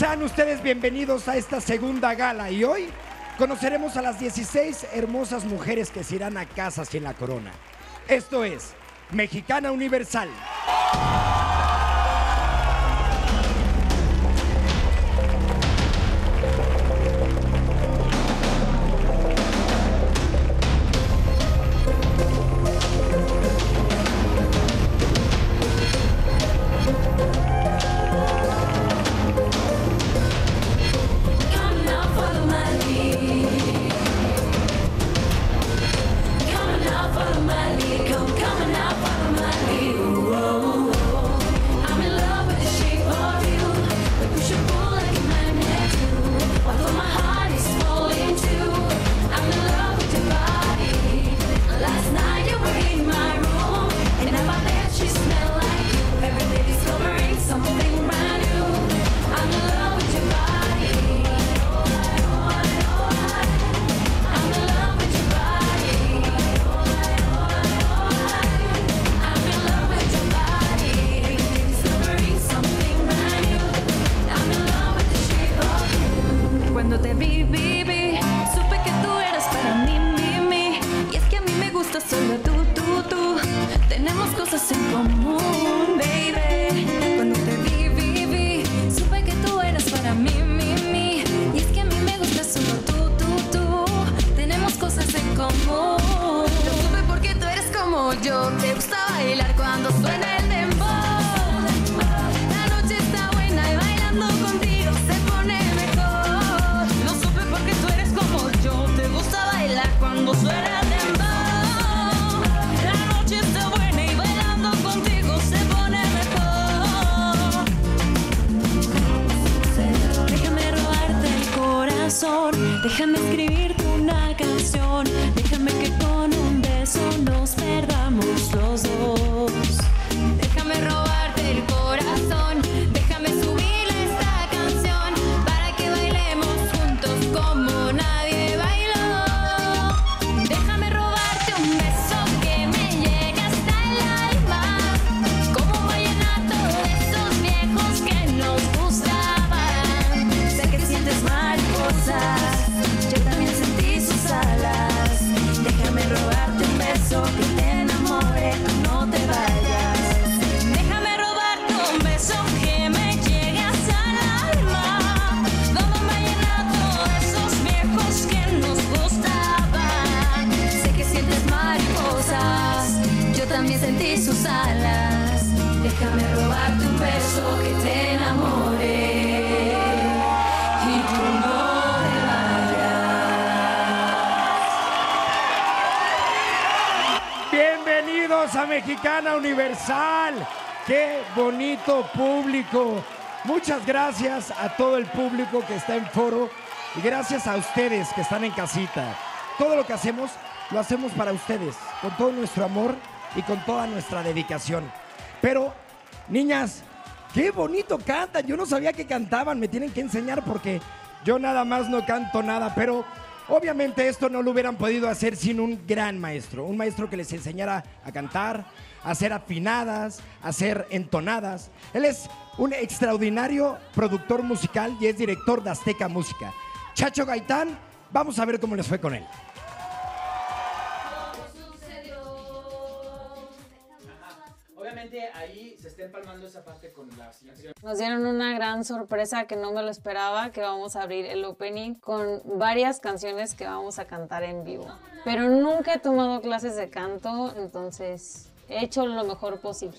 Sean ustedes bienvenidos a esta segunda gala y hoy conoceremos a las 16 hermosas mujeres que se irán a casa sin la corona. Esto es Mexicana Universal. Cuando te vi, supe que tú eras para mí, y es que a mí me gusta solo tú. Tenemos cosas en común, baby. Cuando te vi, supe que tú eras para mí, y es que a mí me gusta solo tú. Tenemos cosas en común. Lo supe porque tú eres como yo. Te gusta bailar cuando suena el dembow. La noche está buena y bailando contigo se pone mejor. Lo supe porque tú eres como yo. Te gusta bailar cuando suena el dembow. La noche está buena y bailando contigo se pone mejor. Déjame robarte el corazón. Déjame escribirte una canción. Déjame que con un beso nos perdamos los dos. Déjame robarte el corazón. Déjame subirle esta canción para que bailemos juntos como nadie bailó. Déjame robarte un beso que me llegue hasta el alma, como un vallenato de esos viejos que nos gustaban. Sé que sientes mariposas, yo también sentí sus alas. Déjame robarte un beso que te enamore, no te vayas. Déjame robarte un beso que me llegue hasta el alma, como un vallenato de esos viejos que nos gustaban. Sé que sientes mariposas, yo también sentí sus alas. Déjame robarte un beso que te enamore y tú no te vayas. Bienvenidos a Mexicana Universal. ¡Qué bonito público! Muchas gracias a todo el público que está en foro y gracias a ustedes que están en casita. Todo lo que hacemos, lo hacemos para ustedes, con todo nuestro amor y con toda nuestra dedicación. Pero, niñas, qué bonito cantan. Yo no sabía que cantaban, me tienen que enseñar porque yo nada más no canto nada, pero obviamente esto no lo hubieran podido hacer sin un gran maestro. Un maestro que les enseñara a cantar, a ser afinadas, a ser entonadas. Él es un extraordinario productor musical y es director de Azteca Música. Chacho Gaitán, vamos a ver cómo les fue con él. Obviamente ahí se está empalmando esa parte con la selección. Nos dieron una gran sorpresa que no me lo esperaba, que vamos a abrir el opening con varias canciones que vamos a cantar en vivo. Pero nunca he tomado clases de canto, entonces he hecho lo mejor posible.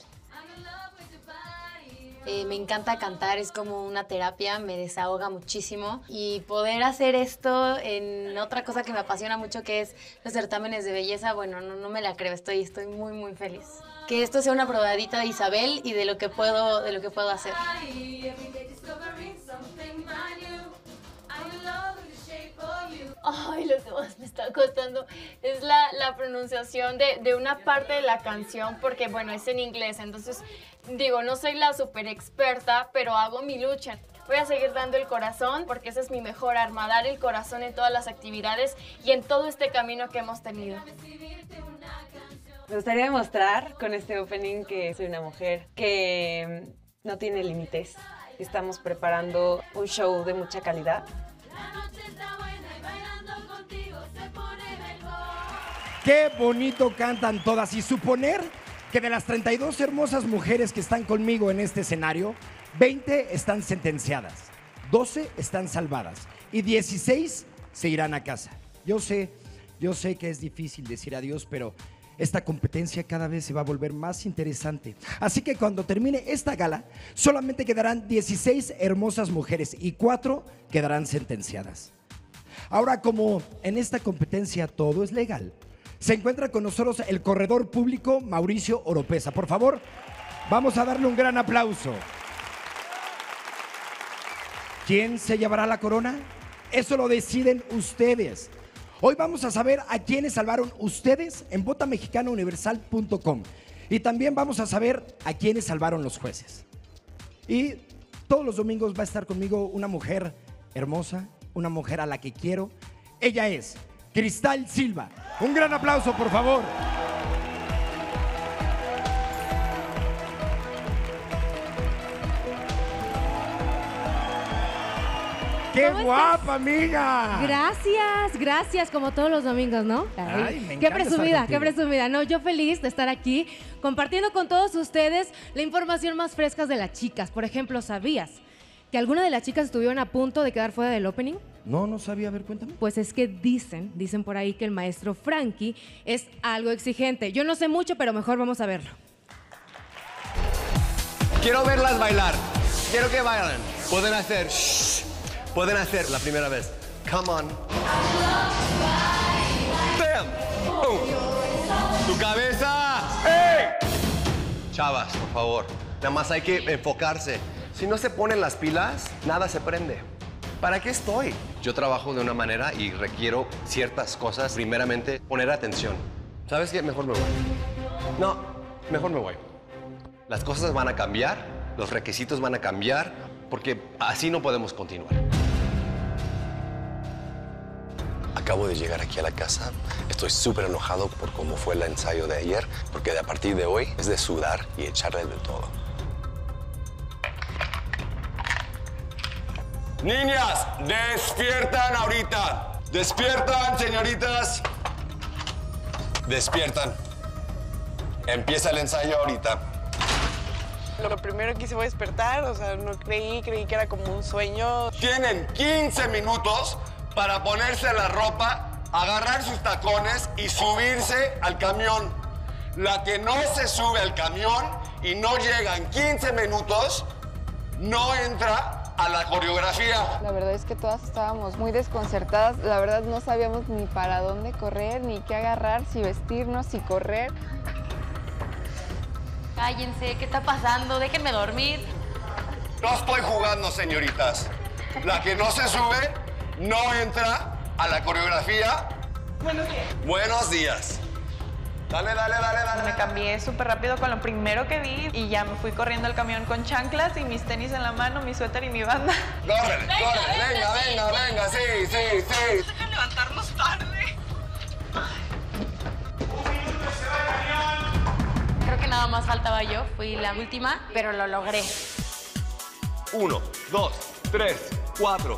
Me encanta cantar, es como una terapia, me desahoga muchísimo y poder hacer esto en otra cosa que me apasiona mucho, que es los certámenes de belleza, bueno, no me la creo, estoy muy feliz. Que esto sea una probadita de Isabel y de lo que puedo hacer. Ay, lo que más me está costando es la pronunciación de una parte de la canción, porque bueno, es en inglés, entonces digo, no soy la súper experta, pero hago mi lucha. Voy a seguir dando el corazón, porque esa es mi mejor arma, dar el corazón en todas las actividades y en todo este camino que hemos tenido. Me gustaría demostrar con este opening que soy una mujer que no tiene límites Estamos preparando un show de mucha calidad. Qué bonito cantan todas. Y suponer que de las 32 hermosas mujeres que están conmigo en este escenario, 20 están sentenciadas, 12 están salvadas y 16 se irán a casa. Yo sé que es difícil decir adiós, pero esta competencia cada vez se va a volver más interesante. Así que cuando termine esta gala, solamente quedarán 16 hermosas mujeres y 4 quedarán sentenciadas. Ahora, como en esta competencia todo es legal, se encuentra con nosotros el corredor público Mauricio Oropeza. Por favor, vamos a darle un gran aplauso. ¿Quién se llevará la corona? Eso lo deciden ustedes. Hoy vamos a saber a quiénes salvaron ustedes en votamexicaноuniversal.com. Y también vamos a saber a quiénes salvaron los jueces. Y todos los domingos va a estar conmigo una mujer hermosa, una mujer a la que quiero. Ella es Cristal Silva. Un gran aplauso, por favor. ¡Qué guapa, amiga! Gracias, como todos los domingos, ¿no? Ay, me qué encanta presumida, estar qué contigo. presumida. No, yo feliz de estar aquí compartiendo con todos ustedes la información más fresca de las chicas. Por ejemplo, ¿sabías que alguna de las chicas estuvieron a punto de quedar fuera del opening? No sabía. A ver, cuéntame. Pues es que dicen por ahí que el maestro Frankie es algo exigente. Yo no sé mucho, pero mejor vamos a verlo. Quiero verlas bailar. Quiero que bailen. Pueden hacer pueden hacer la primera vez. Come on. Bam. Boom. Tu cabeza. ¡Ey! Chavas, por favor. Nada más hay que enfocarse. Si no se ponen las pilas, nada se prende. ¿Para qué estoy? Yo trabajo de una manera y requiero ciertas cosas. Primeramente, poner atención. ¿Sabes qué? Mejor me voy. No, mejor me voy. Las cosas van a cambiar, los requisitos van a cambiar, porque así no podemos continuar. Acabo de llegar aquí a la casa. Estoy súper enojado por cómo fue el ensayo de ayer, porque a partir de hoy es de sudar y echarle de todo. Niñas, despiertan ahorita. Despiertan, señoritas. Despiertan. Empieza el ensayo ahorita. Lo primero que hice fue despertar, o sea, no creí que era como un sueño. Tienen 15 minutos para ponerse la ropa, agarrar sus tacones y subirse al camión. La que no se sube al camión y no llega en 15 minutos, no entra a la coreografía. La verdad es que todas estábamos muy desconcertadas. La verdad no sabíamos ni para dónde correr, ni qué agarrar, si vestirnos, si correr. Cállense, ¿qué está pasando? Déjenme dormir. No estoy jugando, señoritas. La que no se sube, no entra a la coreografía. Buenos días. Buenos días. Dale. Me cambié súper rápido con lo primero que vi y ya me fui corriendo al camión con chanclas y mis tenis en la mano, mi suéter y mi banda. Córrele, venga, sí. Dejen levantarnos tarde. Creo que nada más faltaba yo. Fui la última, pero lo logré. 1, 2, 3, 4.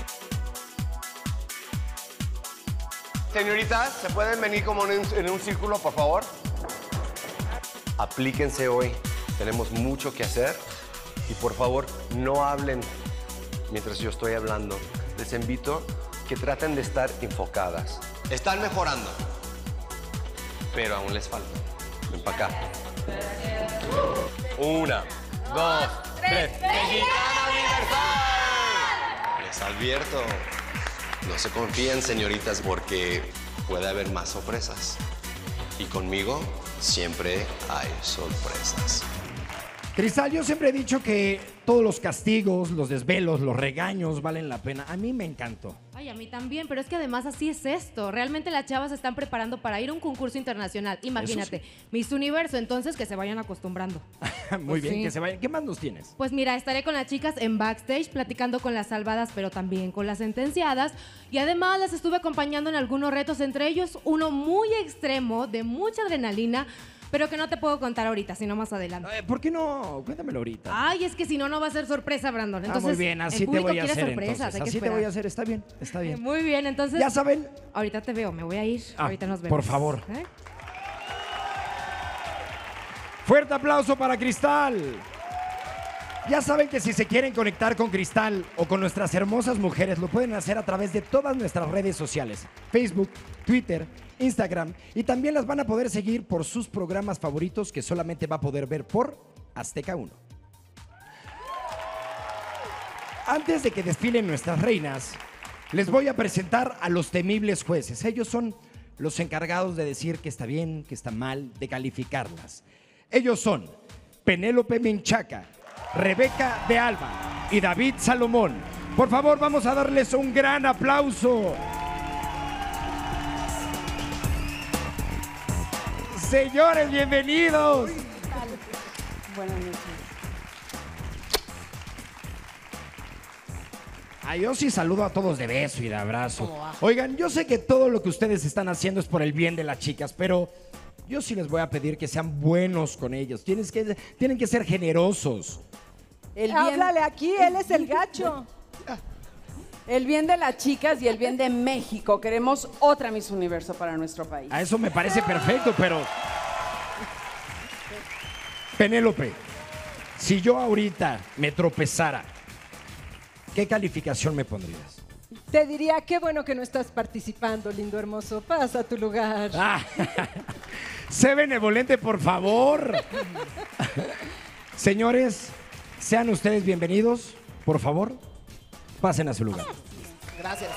Señoritas, ¿se pueden venir como en un círculo, por favor? Aplíquense hoy. Tenemos mucho que hacer. Y por favor, no hablen mientras yo estoy hablando. Les invito que traten de estar enfocadas. Están mejorando, pero aún les falta. Ven para acá. 1, 2, 3. ¡Mexicana Universal! Les advierto. No se confíen, señoritas, porque puede haber más sorpresas. Y conmigo siempre hay sorpresas. Cristal, yo siempre he dicho que todos los castigos, los desvelos, los regaños valen la pena. A mí me encantó. Ay, a mí también, pero es que además así es esto. Realmente las chavas se están preparando para ir a un concurso internacional. Imagínate, Miss Universo, entonces que se vayan acostumbrando. Muy Pues bien, sí. que se vayan. ¿Qué más nos tienes? Pues mira, estaré con las chicas en backstage platicando con las salvadas, pero también con las sentenciadas. Y además las estuve acompañando en algunos retos, entre ellos uno muy extremo, de mucha adrenalina, pero que no te puedo contar ahorita, sino más adelante. ¿Por qué no? Cuéntamelo ahorita. Ay, es que si no, no va a ser sorpresa, Brandon. Entonces, muy bien, así el te público voy a quiere hacer sorpresas, entonces. hay que Así te esperar. voy a hacer, está bien, está bien. Muy bien, entonces. Ya saben. Ahorita te veo, me voy a ir. Ahorita nos vemos. Por favor. ¿Eh? Fuerte aplauso para Cristal. Ya saben que si se quieren conectar con Cristal o con nuestras hermosas mujeres, lo pueden hacer a través de todas nuestras redes sociales. Facebook, Twitter, Instagram. Y también las van a poder seguir por sus programas favoritos que solamente va a poder ver por Azteca 1. Antes de que desfilen nuestras reinas, les voy a presentar a los temibles jueces. Ellos son los encargados de decir que está bien, que está mal, de calificarlas. Ellos son Penélope Menchaca, Rebeca de Alba y David Salomón. Por favor, vamos a darles un gran aplauso. Señores, bienvenidos. Buenas noches. Yo sí saludo a todos de beso y de abrazo. Oigan, yo sé que todo lo que ustedes están haciendo es por el bien de las chicas, pero yo sí les voy a pedir que sean buenos con ellos. Tienen que ser generosos. Háblale aquí, él es el gacho. El bien de las chicas y el bien de México. Queremos otra Miss Universo para nuestro país. A eso me parece perfecto, pero... Penélope, si yo ahorita me tropezara, ¿qué calificación me pondrías? Te diría, qué bueno que no estás participando, lindo hermoso. Pasa a tu lugar. Sé benevolente, por favor. Señores, sean ustedes bienvenidos. Por favor, pasen a su lugar. Gracias.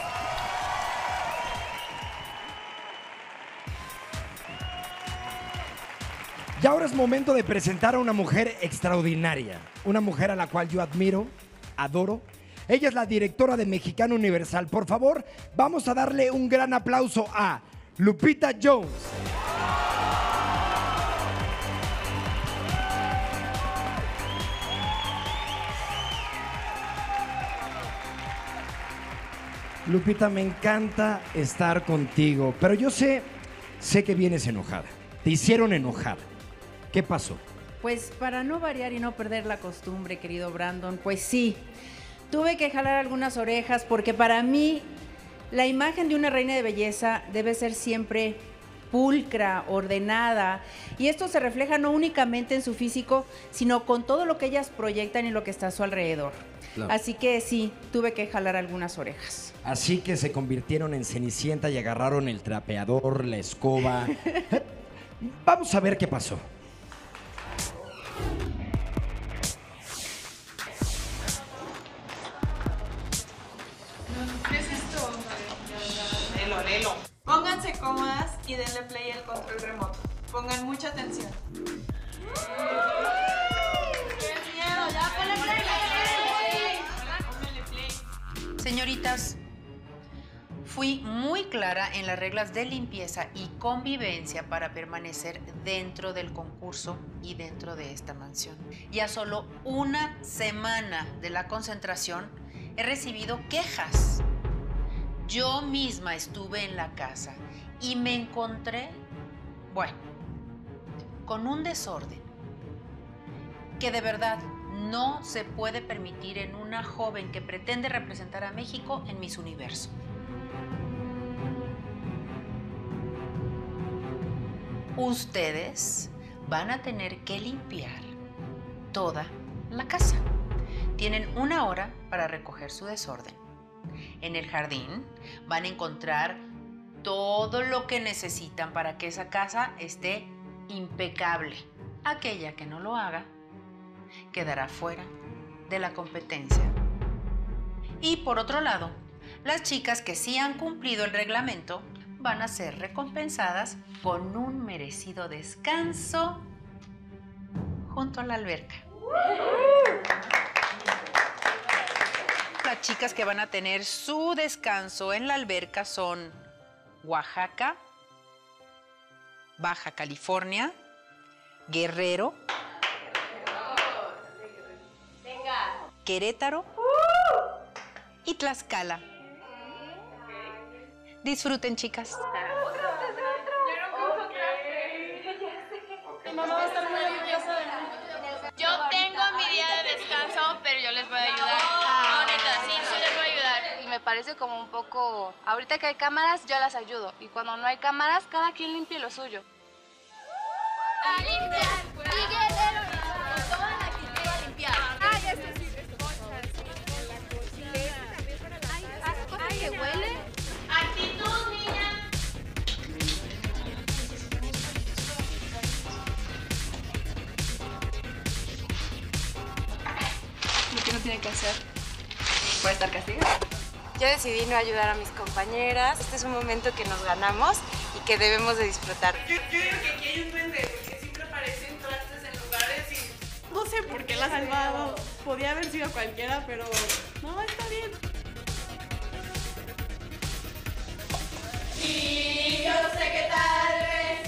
Y ahora es momento de presentar a una mujer extraordinaria. Una mujer a la cual yo admiro, adoro. Ella es la directora de Mexicana Universal. Por favor, vamos a darle un gran aplauso a Lupita Jones. Lupita, me encanta estar contigo, pero yo sé que vienes enojada. Te hicieron enojar. ¿Qué pasó? Pues para no variar y no perder la costumbre, querido Brandon, pues sí, tuve que jalar algunas orejas porque para mí la imagen de una reina de belleza debe ser siempre pulcra, ordenada, y esto se refleja no únicamente en su físico, sino con todo lo que ellas proyectan y lo que está a su alrededor. Claro. Así que sí, tuve que jalar algunas orejas. Así que se convirtieron en Cenicienta y agarraron el trapeador, la escoba. Vamos a ver qué pasó. ¿Qué es esto? Lelo. Pónganse cómodas y denle play al control remoto. Pongan mucha atención. ¡Qué miedo! ¡Ya ponle play! Señoritas, fui muy clara en las reglas de limpieza y convivencia para permanecer dentro del concurso y dentro de esta mansión. Y a solo una semana de la concentración he recibido quejas. Yo misma estuve en la casa y me encontré, bueno, con un desorden que de verdad no se puede permitir en una joven que pretende representar a México en Miss Universo. Ustedes van a tener que limpiar toda la casa. Tienen 1 hora para recoger su desorden. En el jardín van a encontrar todo lo que necesitan para que esa casa esté impecable. Aquella que no lo haga quedará fuera de la competencia. Y por otro lado, las chicas que sí han cumplido el reglamento van a ser recompensadas con un merecido descanso junto a la alberca. Las chicas que van a tener su descanso en la alberca son Oaxaca, Baja California, Guerrero, Querétaro y Tlaxcala. Disfruten, chicas. mamá va a estar muy orgullosa de mí. Yo tengo mi día de descanso, pero yo les voy a ayudar. No, neta, sí les voy a ayudar. Y me parece como un poco... Ahorita que hay cámaras, yo las ayudo. Y cuando no hay cámaras, cada quien limpie lo suyo. A limpiar. Toda la actitud a limpiar. Ay, esto sí. Ay, ¿qué huele? Actitud, niña. Lo que uno tiene que hacer. Puede estar castigado. Yo decidí no ayudar a mis compañeras. Este es un momento que nos ganamos y que debemos de disfrutar. Yo digo que aquí hay un duende, porque siempre aparecen trastes en lugares y... No sé por qué la ha salvado. Podía haber sido cualquiera, pero... No, está bien. Y yo sé que tal vez...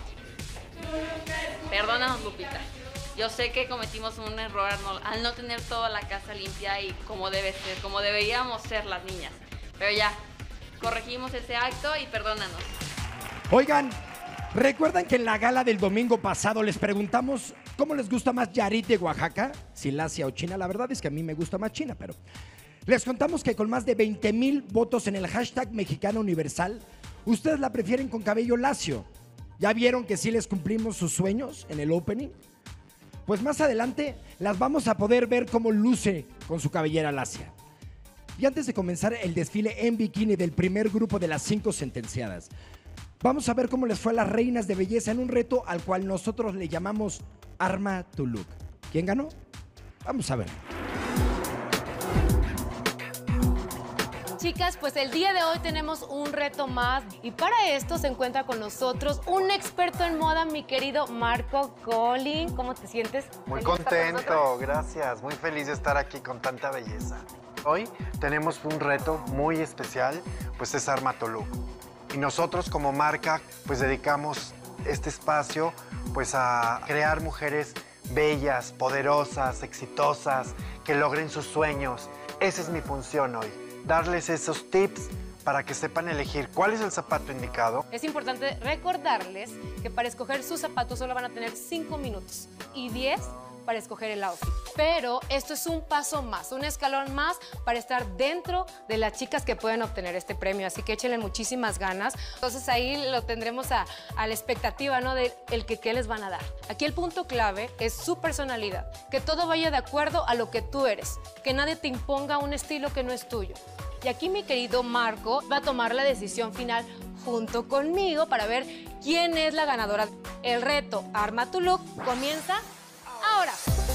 Perdónanos, Lupita. Yo sé que cometimos un error al no tener toda la casa limpia y como debe ser, como deberíamos ser las niñas. Pero ya, corregimos ese acto y perdónanos. Oigan, ¿recuerdan que en la gala del domingo pasado les preguntamos cómo les gusta más Yarit de Oaxaca? Si lacia o china. La verdad es que a mí me gusta más china, pero les contamos que con más de 20,000 votos en el hashtag Mexicana Universal, ustedes la prefieren con cabello lacio. ¿Ya vieron que sí les cumplimos sus sueños en el opening? Pues más adelante las vamos a poder ver cómo luce con su cabellera lacia. Y antes de comenzar el desfile en bikini del primer grupo de las 5 sentenciadas, vamos a ver cómo les fue a las reinas de belleza en un reto al cual nosotros le llamamos Arma tu Look. ¿Quién ganó? Vamos a ver. Chicas, pues el día de hoy tenemos un reto más y para esto se encuentra con nosotros un experto en moda, mi querido Marco Collin. ¿Cómo te sientes? Muy contento, gracias. Muy feliz de estar aquí con tanta belleza. Hoy tenemos un reto muy especial, pues es Arma tu Look. Y nosotros como marca, pues dedicamos este espacio pues a crear mujeres bellas, poderosas, exitosas, que logren sus sueños. Esa es mi función hoy. Darles esos tips para que sepan elegir cuál es el zapato indicado. Es importante recordarles que para escoger sus zapatos solo van a tener 5 minutos y 10 para escoger el outfit. Pero esto es un paso más, un escalón más para estar dentro de las chicas que pueden obtener este premio. Así que échenle muchísimas ganas. Entonces ahí lo tendremos a la expectativa, ¿no? De qué les van a dar. Aquí el punto clave es su personalidad. Que todo vaya de acuerdo a lo que tú eres. Que nadie te imponga un estilo que no es tuyo. Y aquí mi querido Marco va a tomar la decisión final junto conmigo para ver quién es la ganadora. El reto Arma tu Look comienza ahora.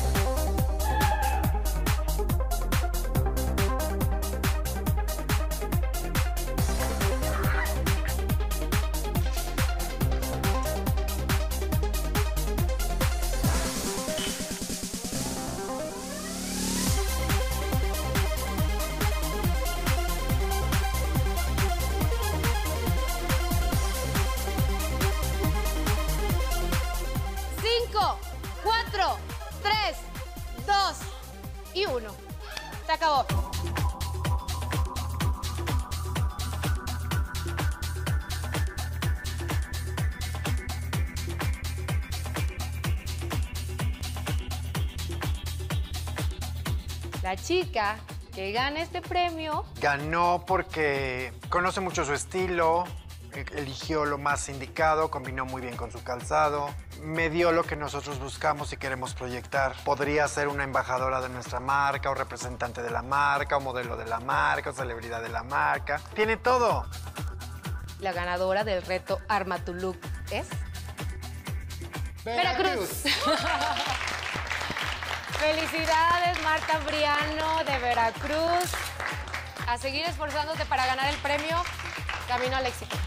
Y 1. Se acabó. La chica que gana este premio... Ganó porque conoce mucho su estilo, eligió lo más indicado, combinó muy bien con su calzado, me dio lo que nosotros buscamos y queremos proyectar. Podría ser una embajadora de nuestra marca, o representante de la marca, o modelo de la marca, o celebridad de la marca. Tiene todo. La ganadora del reto Arma tu Look es... Veracruz. Felicidades, Marta Briano de Veracruz. A seguir esforzándote para ganar el premio. Camino al éxito.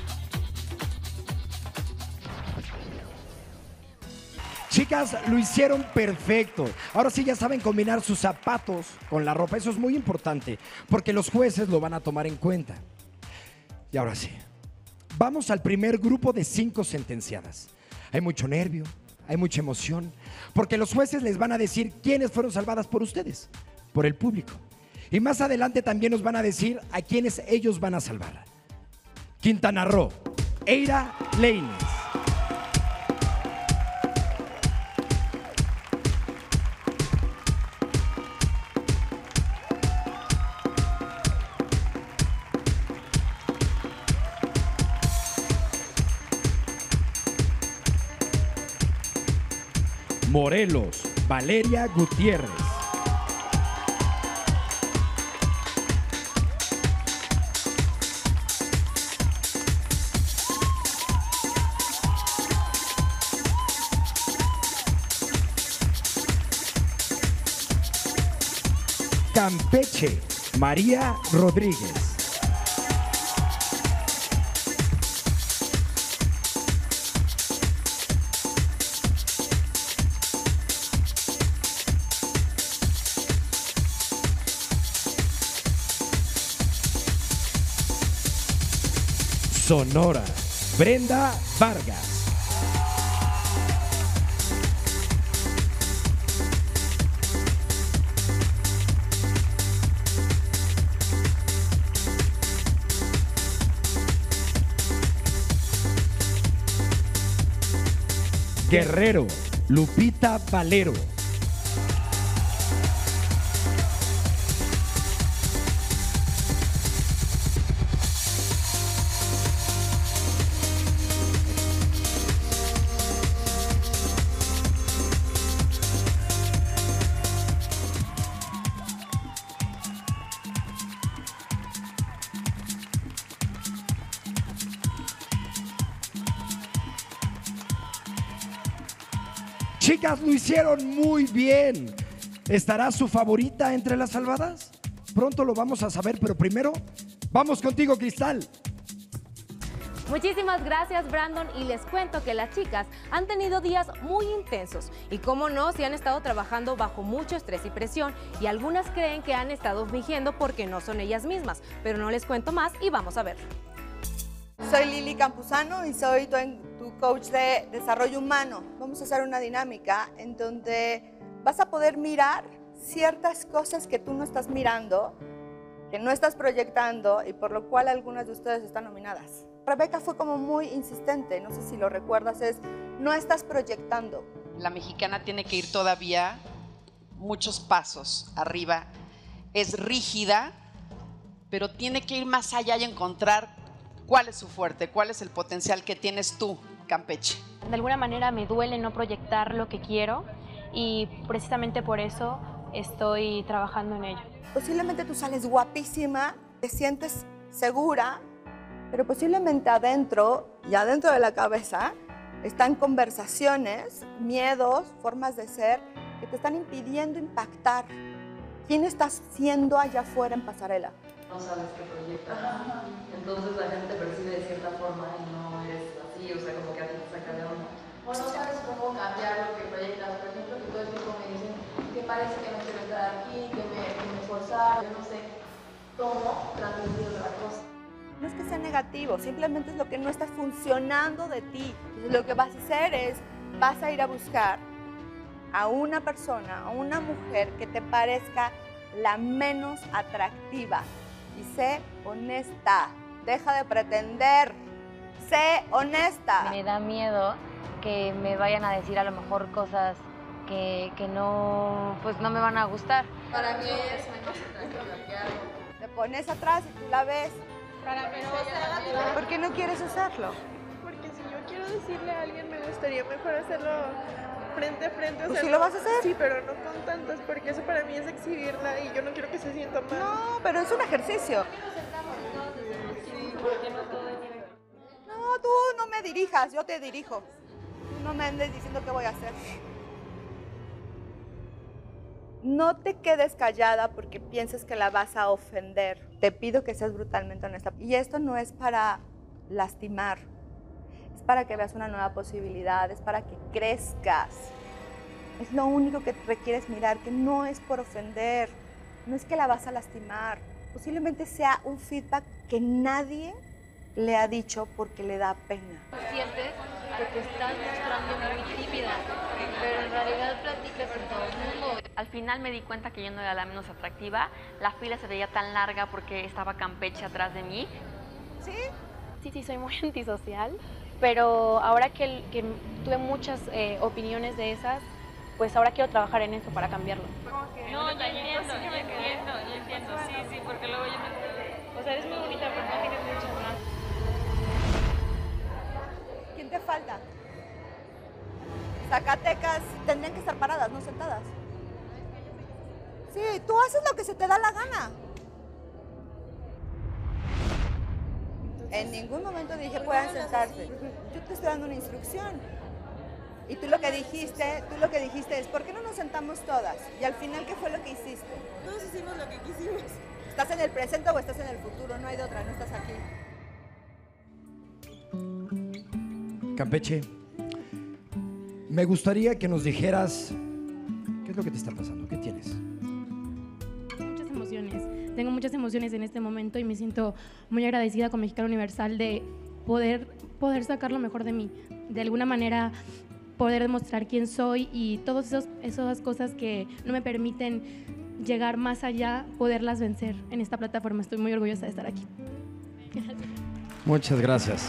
Chicas, lo hicieron perfecto. Ahora sí ya saben combinar sus zapatos con la ropa. Eso es muy importante, porque los jueces lo van a tomar en cuenta. Y ahora sí, vamos al primer grupo de 5 sentenciadas. Hay mucho nervio, hay mucha emoción, porque los jueces les van a decir quiénes fueron salvadas por ustedes, por el público. Y más adelante también nos van a decir a quiénes ellos van a salvar. Quintana Roo, Eira Leines. Morelos, Valeria Gutiérrez. Campeche, María Rodríguez. Sonora, Brenda Vargas. Guerrero, Lupita Valero. Chicas, lo hicieron muy bien. ¿Estará su favorita entre las salvadas? Pronto lo vamos a saber, pero primero, vamos contigo, Cristal. Muchísimas gracias, Brandon, y les cuento que las chicas han tenido días muy intensos y cómo no, si han estado trabajando bajo mucho estrés y presión, y algunas creen que han estado fingiendo porque no son ellas mismas, pero no les cuento más y vamos a verlo. Soy Lili Campuzano y soy tu coach de desarrollo humano. Vamos a hacer una dinámica en donde vas a poder mirar ciertas cosas que tú no estás mirando, que no estás proyectando y por lo cual algunas de ustedes están nominadas. Rebeca fue como muy insistente, no sé si lo recuerdas, no estás proyectando. La mexicana tiene que ir todavía muchos pasos arriba. Es rígida, pero tiene que ir más allá y encontrar cuál es su fuerte, cuál es el potencial que tienes tú, Campeche. De alguna manera me duele no proyectar lo que quiero y precisamente por eso estoy trabajando en ello. Posiblemente tú sales guapísima, te sientes segura, pero posiblemente adentro y adentro de la cabeza están conversaciones, miedos, formas de ser que te están impidiendo impactar. ¿Quién estás siendo allá afuera en pasarela? No sabes qué proyectas. Entonces la gente te percibe de cierta forma y no eres así, o sea, como que a ti te saca de onda. O no sabes cómo cambiar lo que proyectas. Por ejemplo, que todo el tiempo me dicen que parece que no quiero estar aquí, que me esforzar, yo no sé cómo transmitir otra cosa. No es que sea negativo, simplemente es lo que no está funcionando de ti. Entonces, lo que vas a hacer es, vas a ir a buscar a una persona, a una mujer que te parezca la menos atractiva. Y sé honesta, deja de pretender, sé honesta. Me da miedo que me vayan a decir a lo mejor cosas que no, pues no me van a gustar. Para mí es menos atractiva que hago. Te pones atrás y tú la ves. Para que no sea ¿Por qué no quieres hacerlo? Porque si yo quiero decirle a alguien, me gustaría mejor hacerlo frente a frente. ¿Pues sí lo vas a hacer? Sí, pero no con tantas, porque eso para mí es exhibirla y yo no quiero que se sienta mal. No, pero es un ejercicio. No, tú no me dirijas, yo te dirijo. Tú no me andes diciendo qué voy a hacer. No te quedes callada porque pienses que la vas a ofender. Te pido que seas brutalmente honesta. Y esto no es para lastimar, es para que veas una nueva posibilidad, es para que crezcas. Es lo único que requieres mirar, que no es por ofender, no es que la vas a lastimar. Posiblemente sea un feedback que nadie le ha dicho porque le da pena. Sientes que te estás mostrando muy tímida, pero en realidad platicas con todo el mundo. Al final me di cuenta que yo no era la menos atractiva. La fila se veía tan larga porque estaba Campeche atrás de mí. ¿Sí? Sí, soy muy antisocial, pero ahora que tuve muchas opiniones de esas, pues ahora quiero trabajar en eso para cambiarlo. No, yo entiendo, sí, porque luego yo me... O sea, eres muy bonita, pero no tienes muchas más. ¿Quién te falta? Zacatecas tendrían que estar paradas, no sentadas. Sí, tú haces lo que se te da la gana. En ningún momento dije puedan sentarse. Yo te estoy dando una instrucción. Y tú lo que dijiste es, ¿por qué no nos sentamos todas? Y al final, ¿qué fue lo que hiciste? Todos hicimos lo que quisimos. ¿Estás en el presente o estás en el futuro? No hay de otra, no estás aquí. Campeche, me gustaría que nos dijeras qué es lo que te está pasando, qué tienes. Muchas emociones. Tengo muchas emociones en este momento y me siento muy agradecida con Mexicana Universal de poder sacar lo mejor de mí. De alguna manera poder demostrar quién soy y todas esas cosas que no me permiten llegar más allá, poderlas vencer en esta plataforma. Estoy muy orgullosa de estar aquí. Muchas gracias.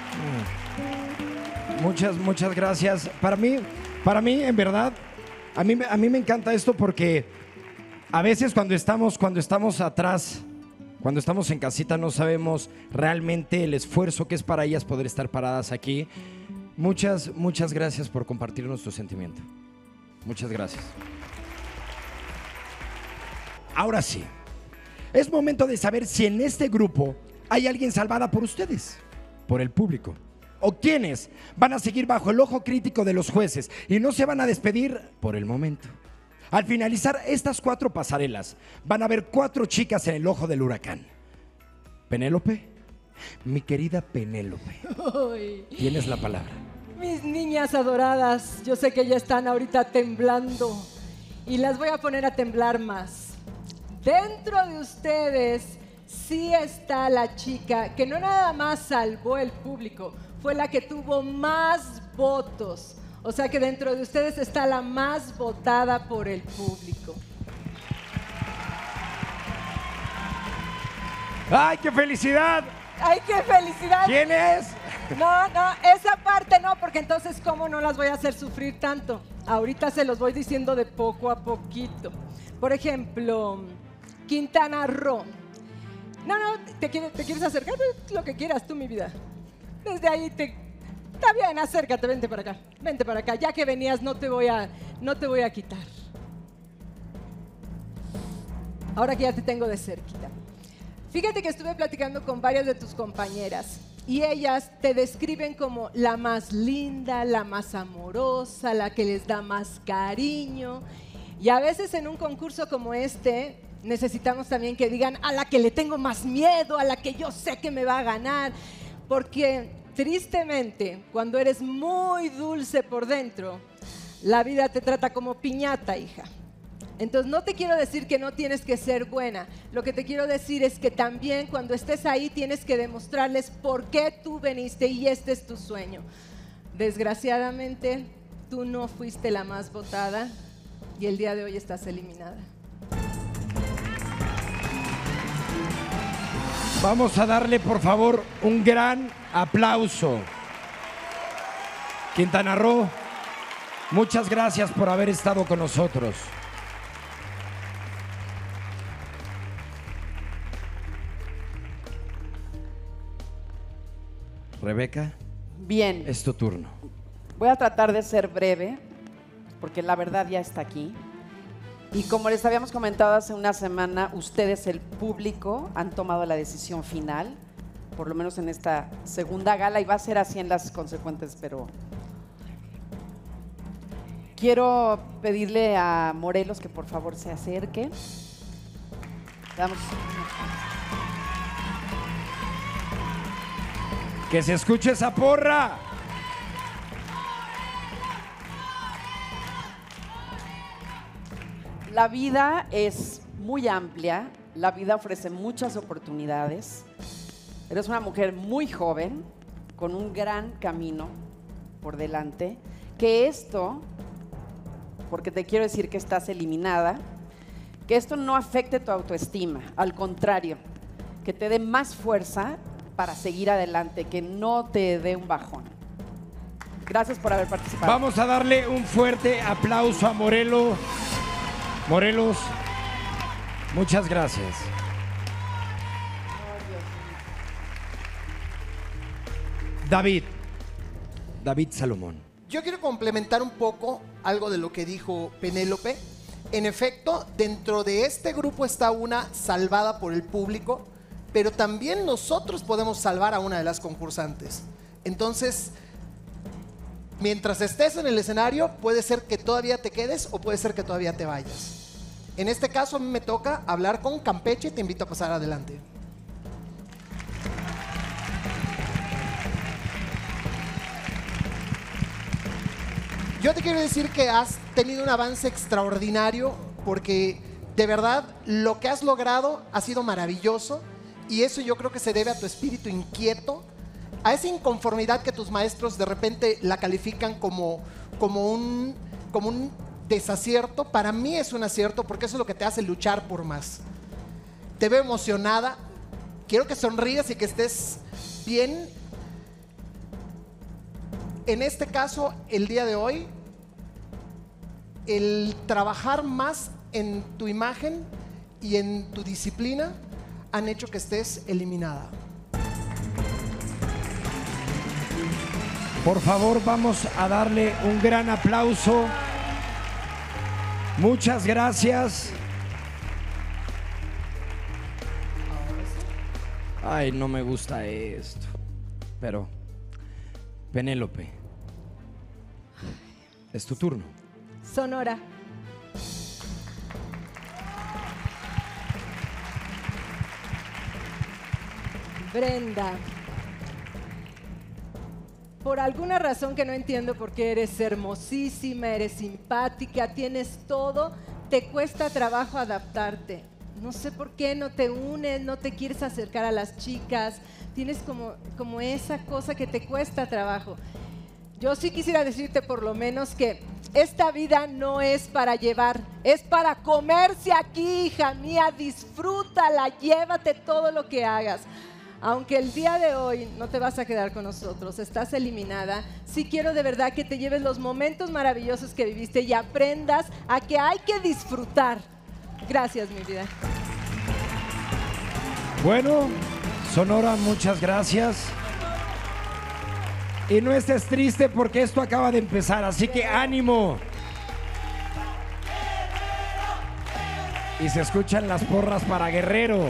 Muchas gracias. Para mí, en verdad, a mí me encanta esto porque a veces cuando estamos atrás, cuando estamos en casita, no sabemos realmente el esfuerzo que es para ellas poder estar paradas aquí. Muchas gracias por compartirnos tu sentimiento. Muchas gracias. Ahora sí, es momento de saber si en este grupo hay alguien salvada por ustedes, por el público, o quienes van a seguir bajo el ojo crítico de los jueces y no se van a despedir por el momento. Al finalizar estas 4 pasarelas, van a haber 4 chicas en el ojo del huracán. Penélope, mi querida Penélope, tienes la palabra. Mis niñas adoradas, yo sé que ya están ahorita temblando y las voy a poner a temblar más. Dentro de ustedes sí está la chica que no nada más salvó el público, fue la que tuvo más votos. O sea que dentro de ustedes está la más votada por el público. ¡Ay, qué felicidad! ¡Ay, qué felicidad! ¿Quién es? No, esa parte no, porque entonces ¿cómo no las voy a hacer sufrir tanto? Ahorita se los voy diciendo de poco a poquito. Por ejemplo, Quintana Roo. No, ¿te quieres acercar? Lo que quieras tú, mi vida. Desde ahí está bien, acércate, vente para acá. Ya que venías, no te voy a quitar. Ahora que ya te tengo de cerquita. Fíjate que estuve platicando con varias de tus compañeras y ellas te describen como la más linda, la más amorosa, la que les da más cariño. Y a veces en un concurso como este necesitamos también que digan a la que le tengo más miedo, a la que yo sé que me va a ganar, porque tristemente, cuando eres muy dulce por dentro, la vida te trata como piñata, hija. Entonces, no te quiero decir que no tienes que ser buena. Lo que te quiero decir es que también cuando estés ahí tienes que demostrarles por qué tú veniste y este es tu sueño. Desgraciadamente, tú no fuiste la más votada y el día de hoy estás eliminada. Vamos a darle, por favor, un gran aplauso. Quintana Roo, muchas gracias por haber estado con nosotros. Rebeca, bien, es tu turno. Voy a tratar de ser breve, porque la verdad ya está aquí. Y como les habíamos comentado hace una semana, ustedes, el público, han tomado la decisión final, por lo menos en esta segunda gala, y va a ser así en las consecuentes, pero quiero pedirle a Morelos que por favor se acerque. Vamos. ¡Que se escuche esa porra! La vida es muy amplia, la vida ofrece muchas oportunidades. Eres una mujer muy joven, con un gran camino por delante. Que esto, porque te quiero decir que estás eliminada, que esto no afecte tu autoestima, al contrario, que te dé más fuerza para seguir adelante, que no te dé un bajón. Gracias por haber participado. Vamos a darle un fuerte aplauso a Morelos. Morelos, muchas gracias. David Salomón, Yo quiero complementar un poco algo de lo que dijo Penélope. En efecto, dentro de este grupo está una salvada por el público, pero también nosotros podemos salvar a una de las concursantes. Entonces, mientras estés en el escenario, puede ser que todavía te quedes o puede ser que todavía te vayas. En este caso, a mí me toca hablar con Campeche y te invito a pasar adelante. Yo te quiero decir que has tenido un avance extraordinario porque de verdad lo que has logrado ha sido maravilloso y eso yo creo que se debe a tu espíritu inquieto, a esa inconformidad que tus maestros de repente la califican como un desacierto. Para mí es un acierto porque eso es lo que te hace luchar por más. Te veo emocionada, quiero que sonrías y que estés bien. En este caso, el día de hoy, el trabajar más en tu imagen y en tu disciplina han hecho que estés eliminada. Por favor, vamos a darle un gran aplauso. Muchas gracias. Ay, no me gusta esto. Pero, Penélope, es tu turno. Sonora. Brenda. Por alguna razón que no entiendo, porque eres hermosísima, eres simpática, tienes todo, te cuesta trabajo adaptarte. No sé por qué no te unes, no te quieres acercar a las chicas, tienes como esa cosa que te cuesta trabajo. Yo sí quisiera decirte por lo menos que esta vida no es para llevar, es para comerse aquí, hija mía, disfrútala, llévate todo lo que hagas. Aunque el día de hoy no te vas a quedar con nosotros, estás eliminada, sí quiero de verdad que te lleves los momentos maravillosos que viviste y aprendas a que hay que disfrutar. Gracias, mi vida. Bueno, Sonora, muchas gracias. Y no estés triste porque esto acaba de empezar, así que ánimo. Y se escuchan las porras para Guerrero.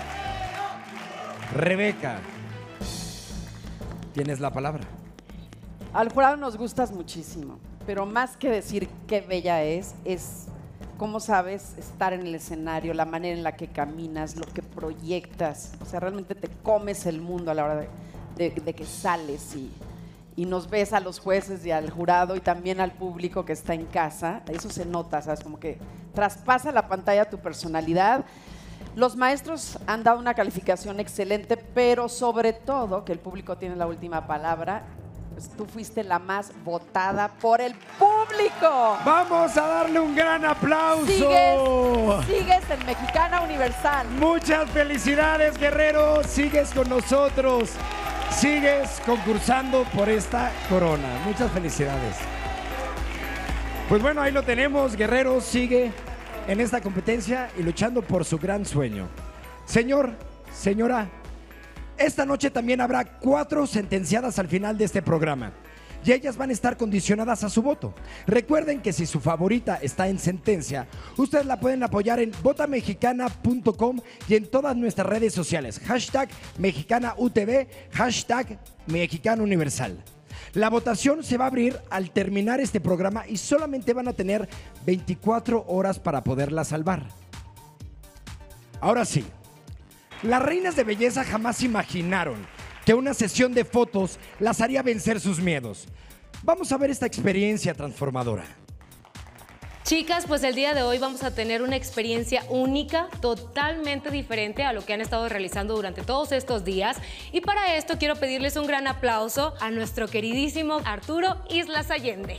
Rebeca, tienes la palabra. Al jurado nos gustas muchísimo, pero más que decir qué bella es cómo sabes estar en el escenario, la manera en la que caminas, lo que proyectas. O sea, realmente te comes el mundo a la hora de que sales y nos ves a los jueces y al jurado y también al público que está en casa. Eso se nota, ¿sabes? Como que traspasa la pantalla tu personalidad. Los maestros han dado una calificación excelente, pero sobre todo, que el público tiene la última palabra, pues tú fuiste la más votada por el público. Vamos a darle un gran aplauso. Sigues en Mexicana Universal. Muchas felicidades, Guerrero. Sigues con nosotros. Sigues concursando por esta corona. Muchas felicidades. Pues bueno, ahí lo tenemos. Guerrero sigue en esta competencia y luchando por su gran sueño. Señor, señora, esta noche también habrá 4 sentenciadas al final de este programa y ellas van a estar condicionadas a su voto. Recuerden que si su favorita está en sentencia, ustedes la pueden apoyar en votamexicana.com y en todas nuestras redes sociales. #MexicanaUTV, #MexicanaUniversal. La votación se va a abrir al terminar este programa y solamente van a tener 24 horas para poderla salvar. Ahora sí, las reinas de belleza jamás imaginaron que una sesión de fotos las haría vencer sus miedos. Vamos a ver esta experiencia transformadora. Chicas, pues el día de hoy vamos a tener una experiencia única, totalmente diferente a lo que han estado realizando durante todos estos días. Y para esto quiero pedirles un gran aplauso a nuestro queridísimo Arturo Islas Allende.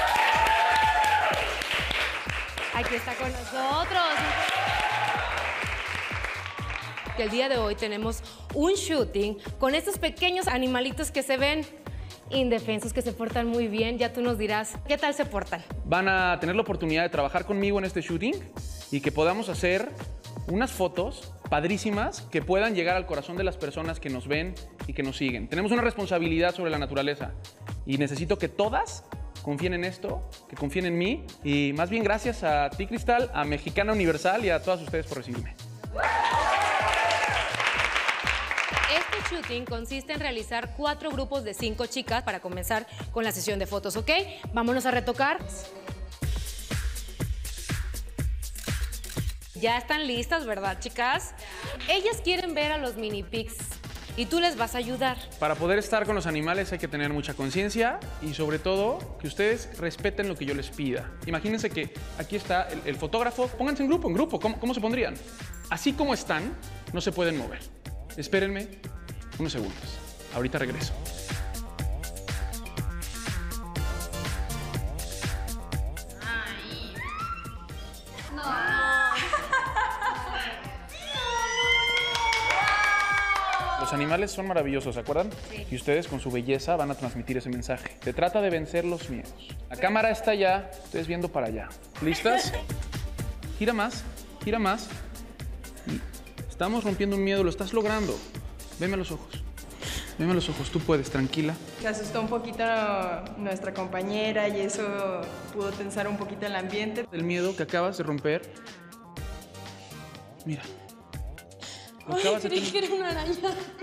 Aquí está con nosotros. El día de hoy tenemos un shooting con estos pequeños animalitos que se ven indefensos, que se portan muy bien. Ya tú nos dirás qué tal se portan. Van a tener la oportunidad de trabajar conmigo en este shooting y que podamos hacer unas fotos padrísimas que puedan llegar al corazón de las personas que nos ven y que nos siguen. Tenemos una responsabilidad sobre la naturaleza y necesito que todas confíen en esto, que confíen en mí. Y más bien gracias a ti, Cristal, a Mexicana Universal y a todas ustedes por recibirme. Este shooting consiste en realizar 4 grupos de 5 chicas para comenzar con la sesión de fotos, ¿ok? Vámonos a retocar. Ya están listas, ¿verdad, chicas? Ellas quieren ver a los mini pigs y tú les vas a ayudar. Para poder estar con los animales hay que tener mucha conciencia y sobre todo que ustedes respeten lo que yo les pida. Imagínense que aquí está el fotógrafo. Pónganse en grupo. ¿Cómo se pondrían? Así como están, no se pueden mover. Espérenme unos segundos. Ahorita regreso. Los animales son maravillosos, ¿se acuerdan? Sí. Y ustedes con su belleza van a transmitir ese mensaje. Se trata de vencer los miedos. La cámara está allá, ustedes viendo para allá. ¿Listas? Gira más, gira más. Y estamos rompiendo un miedo, lo estás logrando. Veme a los ojos. Veme a los ojos, tú puedes, tranquila. Se asustó un poquito nuestra compañera y eso pudo tensar un poquito el ambiente. El miedo que acabas de romper. Mira. Lo acabas de creí que era una araña.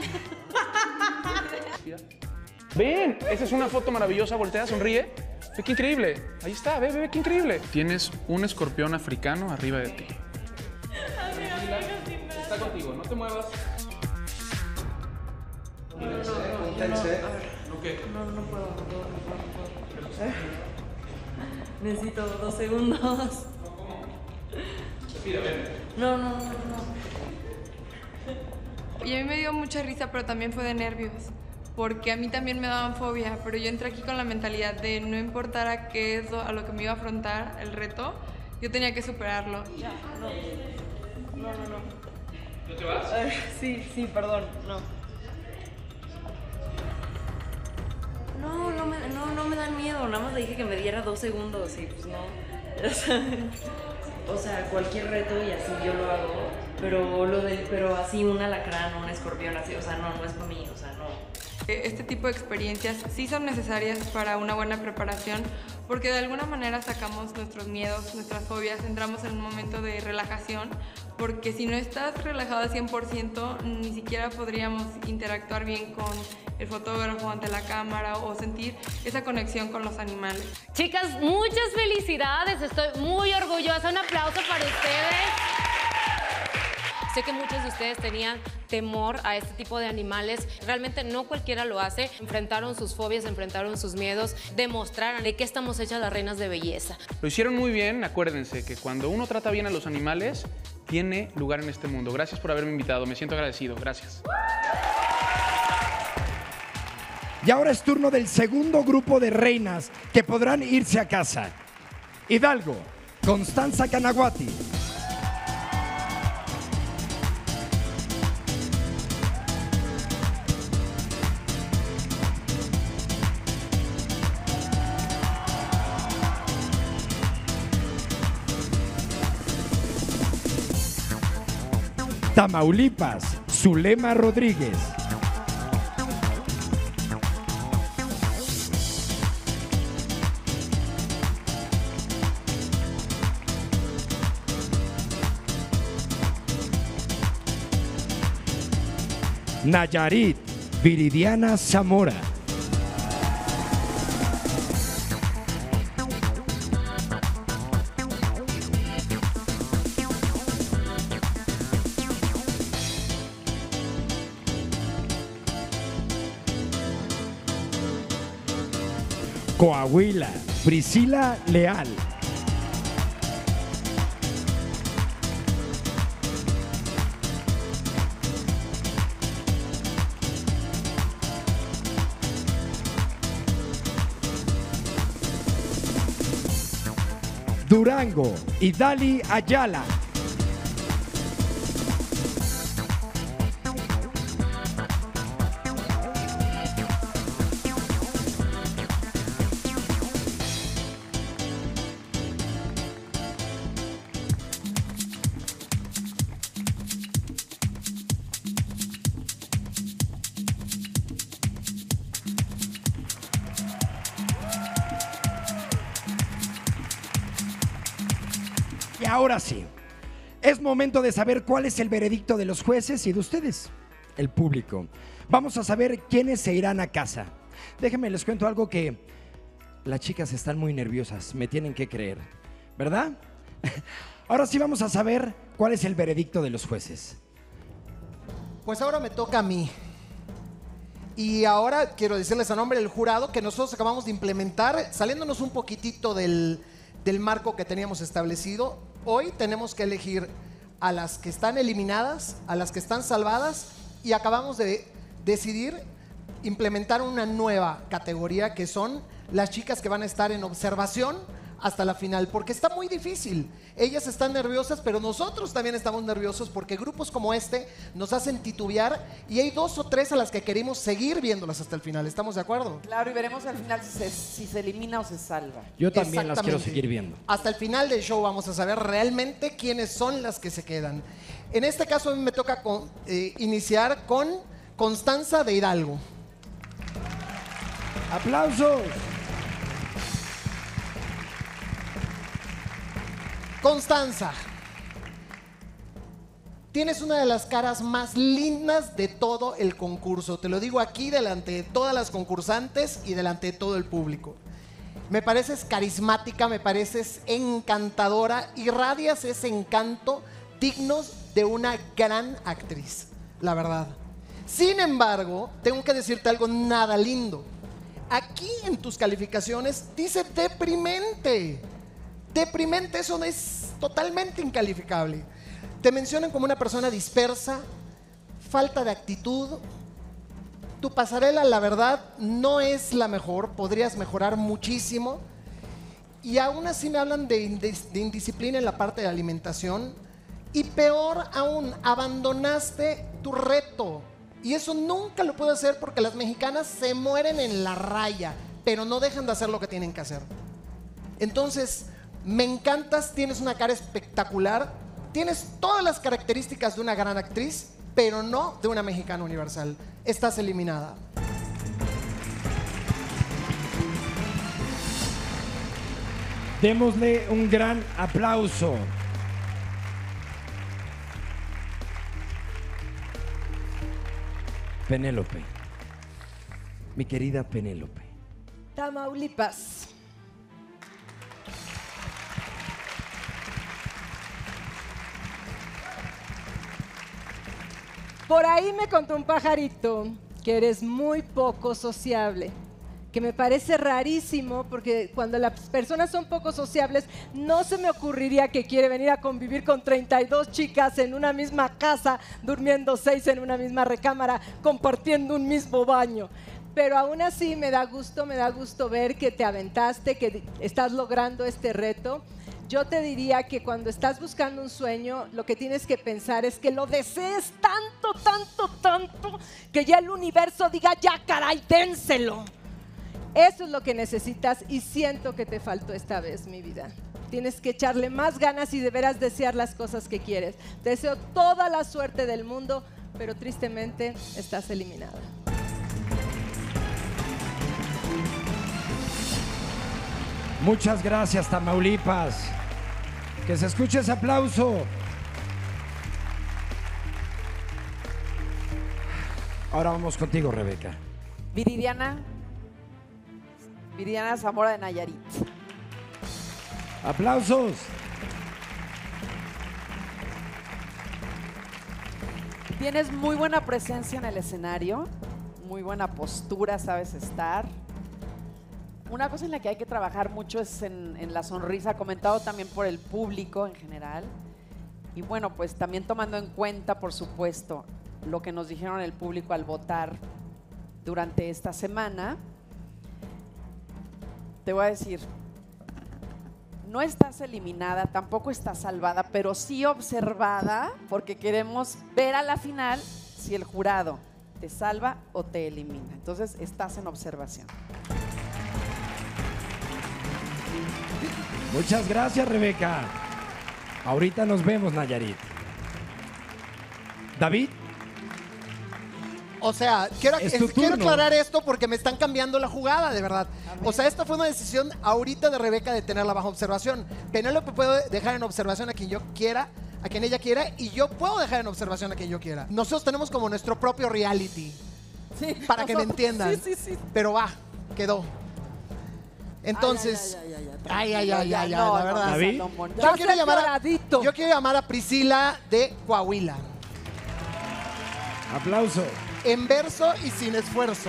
Ven, esa es una foto maravillosa, voltea, sonríe. Ve qué increíble. Ahí está, ve qué increíble. Tienes un escorpión africano arriba de ti. Está contigo, no te muevas. No puedo. Necesito 2 segundos. No. Y a mí me dio mucha risa, pero también fue de nervios, porque a mí también me daban fobia, pero yo entré aquí con la mentalidad de no importara qué es a lo que me iba a afrontar, el reto, yo tenía que superarlo. No. ¿No te vas? Sí, perdón, no. No me dan miedo, nada más le dije que me diera 2 segundos y pues no. O sea, cualquier reto y así yo lo hago, pero así un alacrán o un escorpión así, o sea, no es para mí, o sea, no. Este tipo de experiencias sí son necesarias para una buena preparación, porque de alguna manera sacamos nuestros miedos, nuestras fobias, entramos en un momento de relajación, porque si no estás relajado al 100%, ni siquiera podríamos interactuar bien con el fotógrafo ante la cámara o sentir esa conexión con los animales. Chicas, muchas felicidades, estoy muy orgullosa. Un aplauso para ustedes. Sé que muchos de ustedes tenían temor a este tipo de animales. Realmente no cualquiera lo hace. Enfrentaron sus fobias, enfrentaron sus miedos, demostraron de qué estamos hechas las reinas de belleza. Lo hicieron muy bien. Acuérdense que cuando uno trata bien a los animales, tiene lugar en este mundo. Gracias por haberme invitado. Me siento agradecido. Gracias. Y ahora es turno del segundo grupo de reinas que podrán irse a casa. Hidalgo, Constanza Canaguati. Tamaulipas, Zulema Rodríguez. Nayarit, Viridiana Zamora. Coahuila, Priscila Leal. Durango, Idali Ayala. Y ahora sí, es momento de saber cuál es el veredicto de los jueces y de ustedes, el público. Vamos a saber quiénes se irán a casa. Déjenme les cuento algo que las chicas están muy nerviosas, me tienen que creer, ¿verdad? Ahora sí vamos a saber cuál es el veredicto de los jueces. Pues ahora me toca a mí. Y ahora quiero decirles a nombre del jurado que nosotros acabamos de implementar, saliéndonos un poquitito del marco que teníamos establecido. Hoy tenemos que elegir a las que están eliminadas, a las que están salvadas, y acabamos de decidir implementar una nueva categoría que son las chicas que van a estar en observación hasta la final, porque está muy difícil. Ellas están nerviosas, pero nosotros también estamos nerviosos porque grupos como este nos hacen titubear y hay 2 o 3 a las que queremos seguir viéndolas hasta el final. ¿Estamos de acuerdo? Claro, y veremos al final si se elimina o se salva. Yo también las quiero seguir viendo. Hasta el final del show vamos a saber realmente quiénes son las que se quedan. En este caso a mí me toca iniciar con Constanza de Hidalgo. ¡Aplausos! Constanza, tienes una de las caras más lindas de todo el concurso. Te lo digo aquí delante de todas las concursantes y delante de todo el público. Me pareces carismática, me pareces encantadora, irradias ese encanto dignos de una gran actriz, la verdad. Sin embargo, tengo que decirte algo nada lindo. Aquí en tus calificaciones dice deprimente. Deprimente, eso es totalmente incalificable. Te mencionan como una persona dispersa, falta de actitud. Tu pasarela, la verdad, no es la mejor, podrías mejorar muchísimo. Y aún así me hablan de indisciplina en la parte de alimentación. Y peor aún, abandonaste tu reto. Y eso nunca lo puedo hacer porque las mexicanas se mueren en la raya, pero no dejan de hacer lo que tienen que hacer. Entonces, me encantas, tienes una cara espectacular, tienes todas las características de una gran actriz, pero no de una mexicana universal. Estás eliminada. Démosle un gran aplauso. Penélope, mi querida Penélope. Tamaulipas. Por ahí me contó un pajarito que eres muy poco sociable, que me parece rarísimo porque cuando las personas son poco sociables no se me ocurriría que quiere venir a convivir con 32 chicas en una misma casa, durmiendo 6 en una misma recámara, compartiendo un mismo baño. Pero aún así me da gusto ver que te aventaste, que estás logrando este reto. Yo te diría que cuando estás buscando un sueño, lo que tienes que pensar es que lo desees tanto, tanto, tanto, que ya el universo diga, ya caray, dénselo. Eso es lo que necesitas y siento que te faltó esta vez, mi vida. Tienes que echarle más ganas y de veras desear las cosas que quieres. Te deseo toda la suerte del mundo, pero tristemente estás eliminada. Muchas gracias, Tamaulipas. Que se escuche ese aplauso. Ahora vamos contigo, Rebeca. Viridiana Zamora de Nayarit. ¡Aplausos! Tienes muy buena presencia en el escenario, muy buena postura, sabes estar. Una cosa en la que hay que trabajar mucho es en la sonrisa, comentado también por el público en general. Y bueno, pues también tomando en cuenta, por supuesto, lo que nos dijeron el público al votar durante esta semana. Te voy a decir, no estás eliminada, tampoco estás salvada, pero sí observada, porque queremos ver a la final si el jurado te salva o te elimina. Entonces, estás en observación. Muchas gracias, Rebeca. Ahorita nos vemos, Nayarit. David. O sea, quiero turno. aclarar esto porque me están cambiando la jugada, de verdad. O sea, esta fue una decisión ahorita de Rebeca de tenerla bajo observación. Penélope puede dejar en observación a quien yo quiera, a quien ella quiera, y yo puedo dejar en observación a quien yo quiera. Nosotros tenemos como nuestro propio reality. Sí, para que me entiendan. Sí. Pero va, quedó. Entonces, ay, no, la verdad. ¿David? Yo quiero llamar a Priscila de Coahuila. Aplauso. En verso y sin esfuerzo.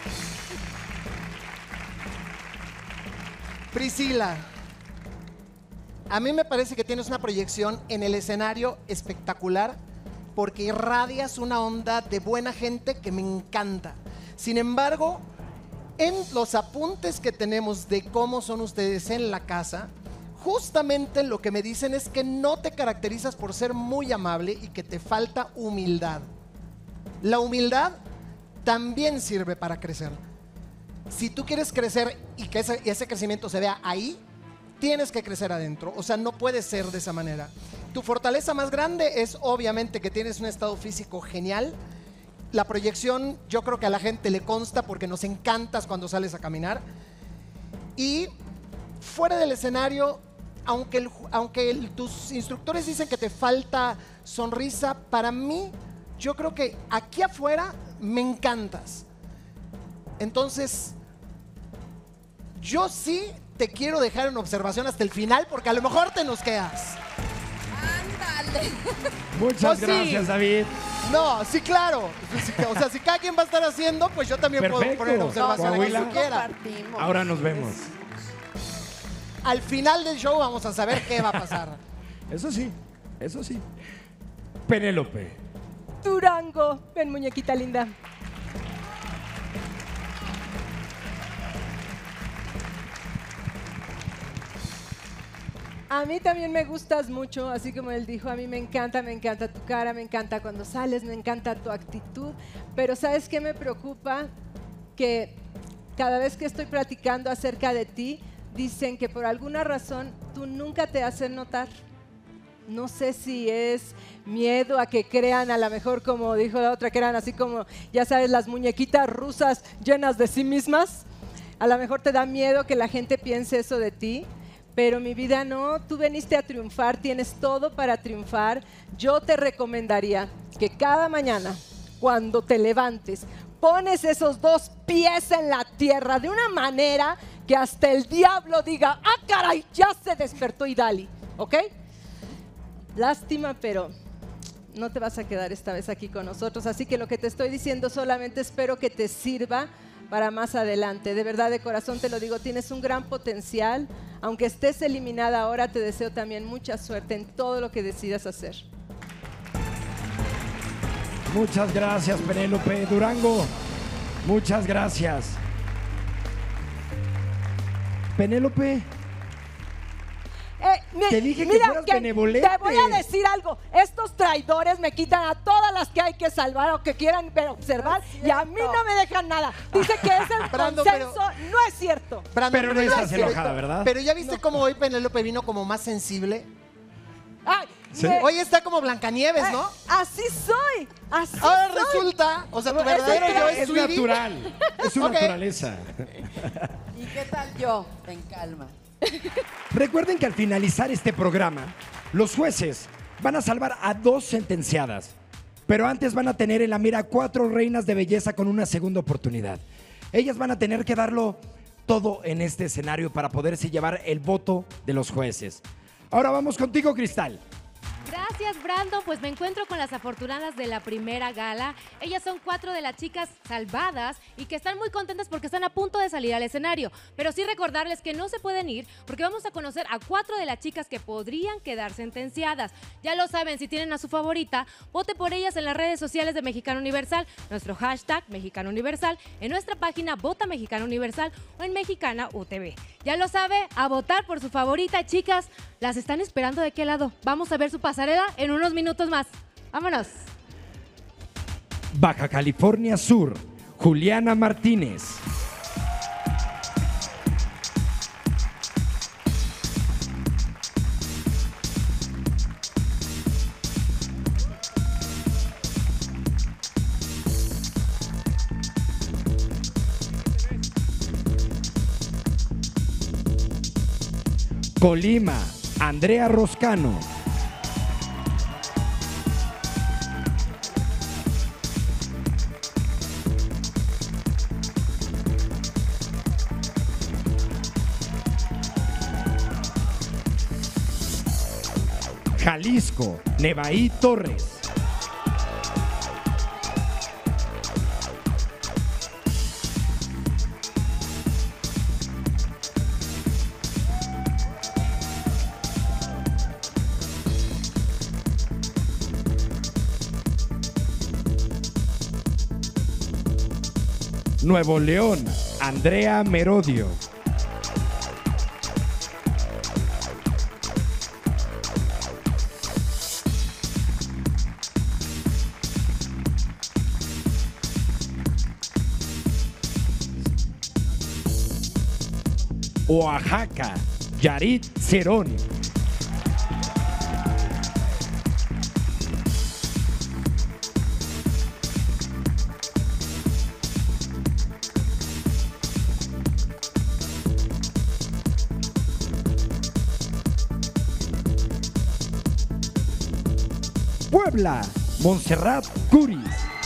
Priscila, a mí me parece que tienes una proyección en el escenario espectacular porque irradias una onda de buena gente que me encanta. Sin embargo, en los apuntes que tenemos de cómo son ustedes en la casa, justamente lo que me dicen es que no te caracterizas por ser muy amable y que te falta humildad. La humildad también sirve para crecer. Si tú quieres crecer y que ese crecimiento se vea ahí, tienes que crecer adentro. O sea, no puede ser de esa manera. Tu fortaleza más grande es obviamente que tienes un estado físico genial. La proyección yo creo que a la gente le consta porque nos encantas cuando sales a caminar. Y fuera del escenario, aunque tus instructores dicen que te falta sonrisa, para mí yo creo que aquí afuera me encantas. Entonces, yo sí te quiero dejar en observación hasta el final porque a lo mejor te nos quedas. Ándale. Muchas Pues gracias, sí. David. No, sí, claro. O sea, si cada quien va a estar haciendo, pues yo también puedo poner en observación a quien Coahuila. yo quiera. Ahora nos vemos. Al final del show vamos a saber qué va a pasar. Eso sí. Penélope. Durango, ven muñequita linda. A mí también me gustas mucho, así como él dijo, a mí me encanta tu cara, me encanta cuando sales, me encanta tu actitud, pero ¿sabes qué me preocupa? Que cada vez que estoy platicando acerca de ti, dicen que por alguna razón tú nunca te haces notar. No sé si es miedo a que crean, a lo mejor como dijo la otra, que eran así como, ya sabes, las muñequitas rusas llenas de sí mismas. A lo mejor te da miedo que la gente piense eso de ti. Pero mi vida no, tú viniste a triunfar, tienes todo para triunfar. Yo te recomendaría que cada mañana, cuando te levantes, pones esos 2 pies en la tierra de una manera que hasta el diablo diga, ¡ah, caray! Ya se despertó Idali, ¿ok? Lástima, pero no te vas a quedar esta vez aquí con nosotros. Así que lo que te estoy diciendo solamente espero que te sirva para más adelante. De verdad, de corazón te lo digo, tienes un gran potencial. Aunque estés eliminada ahora, te deseo también mucha suerte en todo lo que decidas hacer. Muchas gracias, Penélope. Durango, muchas gracias. Penélope, te dije que fueras benevolente. Te voy a decir algo. Estos traidores me quitan a todas las que hay que salvar o que quieran observar y a mí no me dejan nada. Dice que es el consenso. No es cierto. Brandon, pero no estás enojada, ¿verdad? Pero ya viste cómo hoy Penélope vino como más sensible. Ay, ¿Sí? Hoy está como Blancanieves, ¿no? Así soy. Así Ahora soy. resulta, o sea, tu verdadero yo es Sweetie. natural. Es su Ok. naturaleza. ¿Y qué tal yo? En calma. Recuerden que al finalizar este programa, los jueces van a salvar a 2 sentenciadas. Pero antes van a tener en la mira 4 reinas de belleza con una segunda oportunidad. Ellas van a tener que darlo todo en este escenario para poderse llevar el voto de los jueces. Ahora vamos contigo, Cristal. Gracias, Brandon. Pues me encuentro con las afortunadas de la primera gala. Ellas son 4 de las chicas salvadas y que están muy contentas porque están a punto de salir al escenario. Pero sí recordarles que no se pueden ir porque vamos a conocer a 4 de las chicas que podrían quedar sentenciadas. Ya lo saben, si tienen a su favorita, vote por ellas en las redes sociales de Mexicano Universal, nuestro hashtag Mexicano Universal, en nuestra página Vota Mexicano Universal o en Mexicana UTV. Ya lo sabe, a votar por su favorita, chicas. Las están esperando de qué lado. Vamos a ver su pasarela en unos minutos más. Vámonos. Baja California Sur, Juliana Martínez. Colima, Andrea Roscano. Jalisco, Nevaí Torres. Nuevo León, Andrea Merodio. Oaxaca, Yarit Cerón. Puebla, Montserrat Curis.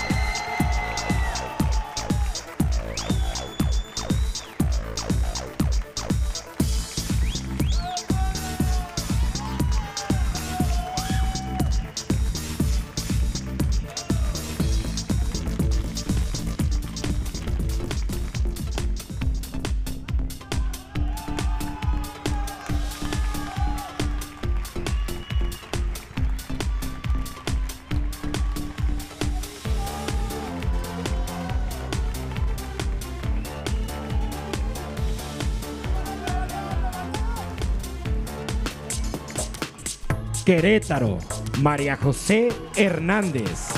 Querétaro, María José Hernández.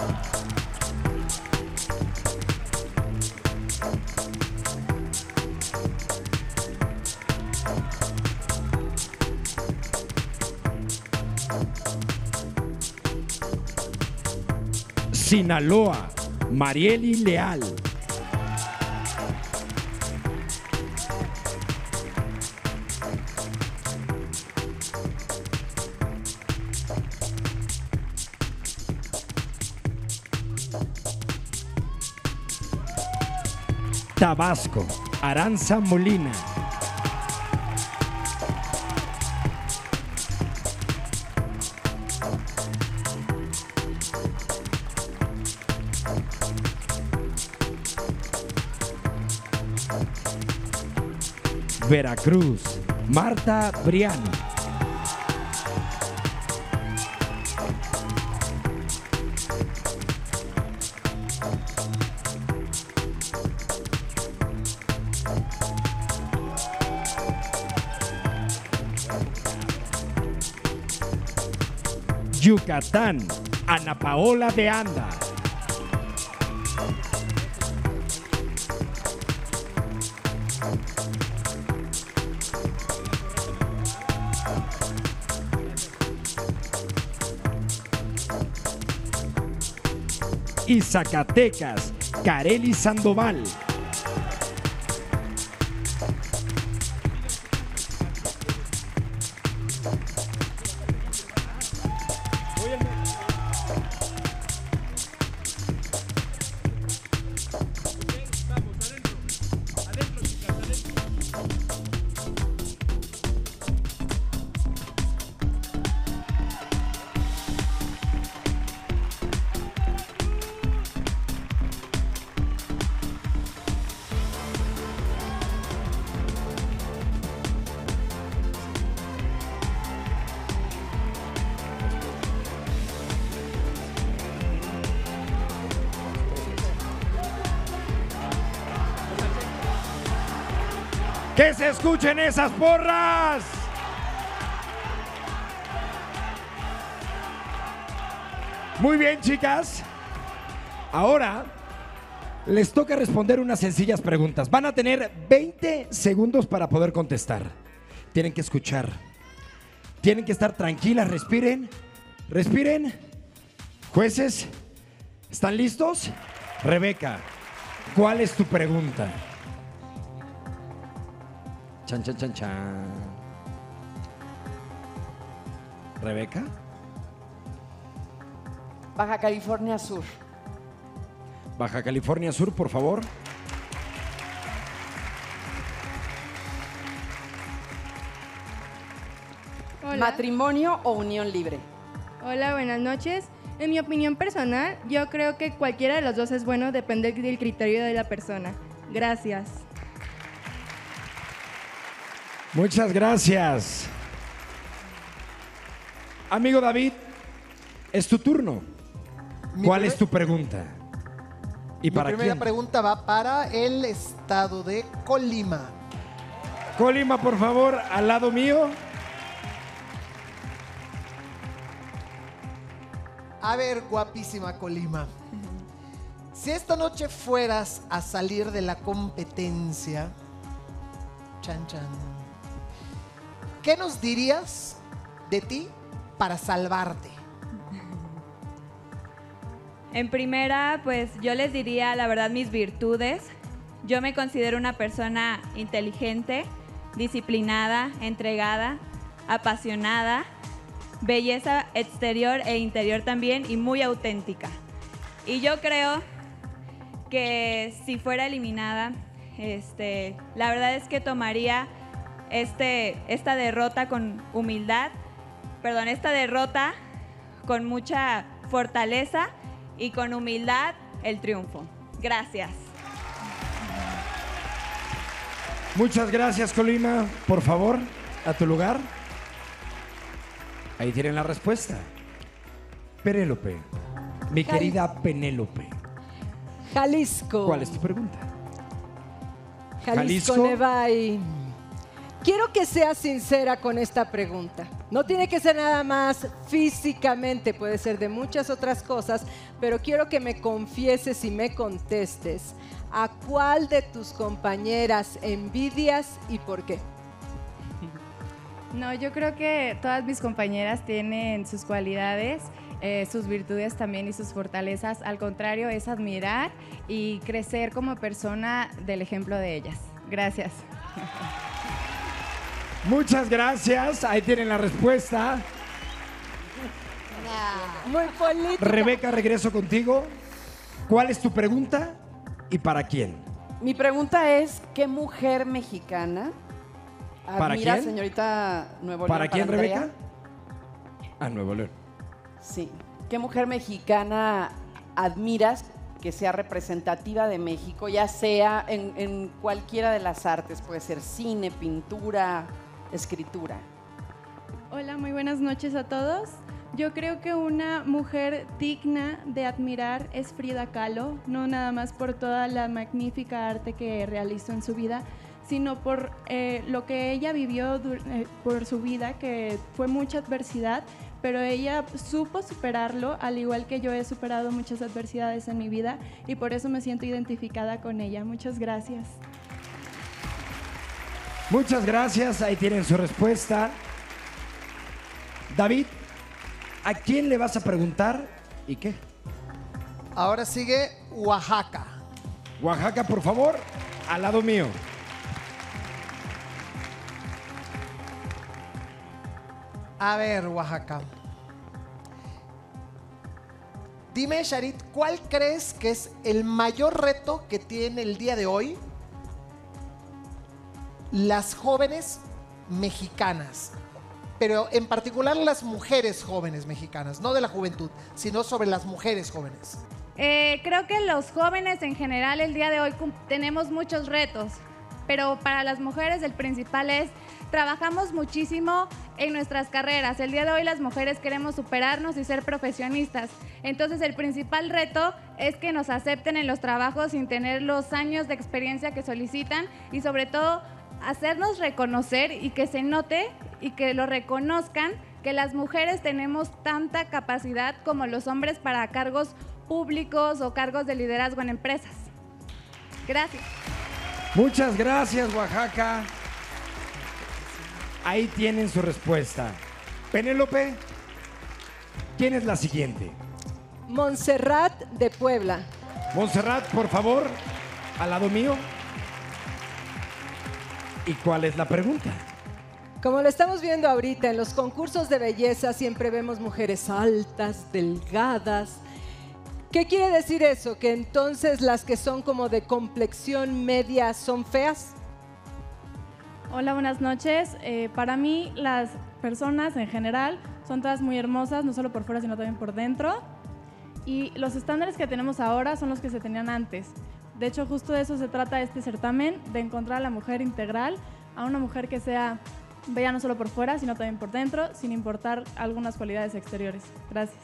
Sinaloa, Marieli Leal. Tabasco, Aranza Molina. Veracruz, Marta Briano. Yucatán, Ana Paola de Anda. Y Zacatecas, Kareli Sandoval. ¡Que se escuchen esas porras! Muy bien, chicas. Ahora les toca responder unas sencillas preguntas. Van a tener 20 segundos para poder contestar. Tienen que escuchar. Tienen que estar tranquilas. Respiren. Respiren. Jueces, ¿están listos? Rebeca, ¿cuál es tu pregunta? Chan, chan, chan, chan. Rebeca. Baja California Sur. Baja California Sur, por favor. Hola. ¿Matrimonio o unión libre? Hola, buenas noches. En mi opinión personal, yo creo que cualquiera de los dos es bueno, depende del criterio de la persona. Gracias. Muchas gracias. Amigo David, es tu turno. ¿Cuál es tu pregunta? ¿Y Mi para primera quién? pregunta va para el estado de Colima. Colima, por favor, al lado mío. A ver, guapísima Colima. Si esta noche fueras a salir de la competencia, chan chan, ¿qué nos dirías de ti para salvarte? En primera, pues yo les diría la verdad mis virtudes. Yo me considero una persona inteligente, disciplinada, entregada, apasionada, belleza exterior e interior también y muy auténtica. Y yo creo que si fuera eliminada, la verdad es que tomaría esta derrota con humildad, esta derrota con mucha fortaleza y con humildad el triunfo. Gracias. Muchas gracias, Colima. Por favor, a tu lugar. Ahí tienen la respuesta. Penélope, mi querida Penélope. Jalisco. ¿Cuál es tu pregunta? Jalisco, Nevai. Quiero que seas sincera con esta pregunta. No tiene que ser nada más físicamente, puede ser de muchas otras cosas, pero quiero que me confieses y me contestes a cuál de tus compañeras envidias y por qué. No, yo creo que todas mis compañeras tienen sus cualidades, sus virtudes también y sus fortalezas. Al contrario, es admirar y crecer como persona del ejemplo de ellas. Gracias. Muchas gracias. Ahí tienen la respuesta. Muy política. Rebeca, regreso contigo. ¿Cuál es tu pregunta y para quién? Mi pregunta es, ¿qué mujer mexicana ¿Para admira, quién? señorita Nuevo León? ¿Para quién, Andrea? Rebeca? A Nuevo León. Sí. ¿Qué mujer mexicana admiras que sea representativa de México, ya sea en cualquiera de las artes? Puede ser cine, pintura, escritura. Hola, muy buenas noches a todos. Yo creo que una mujer digna de admirar es Frida Kahlo, no nada más por toda la magnífica arte que realizó en su vida, sino por lo que ella vivió por su vida, que fue mucha adversidad, pero ella supo superarlo, al igual que yo he superado muchas adversidades en mi vida, y por eso me siento identificada con ella. Muchas gracias. Muchas gracias. Ahí tienen su respuesta. David, ¿a quién le vas a preguntar y qué? Ahora sigue Oaxaca. Oaxaca, por favor, al lado mío. A ver, Oaxaca. Dime, Charit, ¿cuál crees que es el mayor reto que tiene el día de hoy las jóvenes mexicanas? Pero en particular las mujeres jóvenes mexicanas, no de la juventud, sino sobre las mujeres jóvenes. Creo que los jóvenes en general el día de hoy tenemos muchos retos, pero para las mujeres el principal es trabajamos muchísimo en nuestras carreras. El día de hoy las mujeres queremos superarnos y ser profesionistas. Entonces el principal reto es que nos acepten en los trabajos sin tener los años de experiencia que solicitan y sobre todo hacernos reconocer y que se note y que lo reconozcan que las mujeres tenemos tanta capacidad como los hombres para cargos públicos o cargos de liderazgo en empresas. Gracias. Muchas gracias, Oaxaca. Ahí tienen su respuesta. Penélope, ¿quién es la siguiente? Montserrat de Puebla. Montserrat, por favor, al lado mío. ¿Y cuál es la pregunta? Como lo estamos viendo ahorita, en los concursos de belleza siempre vemos mujeres altas, delgadas. ¿Qué quiere decir eso? ¿Que entonces las que son como de complexión media son feas? Hola, buenas noches. Para mí, las personas en general son todas muy hermosas, no solo por fuera, sino también por dentro. Y los estándares que tenemos ahora son los que se tenían antes. De hecho, justo de eso se trata este certamen, de encontrar a la mujer integral, a una mujer que sea bella no solo por fuera, sino también por dentro, sin importar algunas cualidades exteriores. Gracias.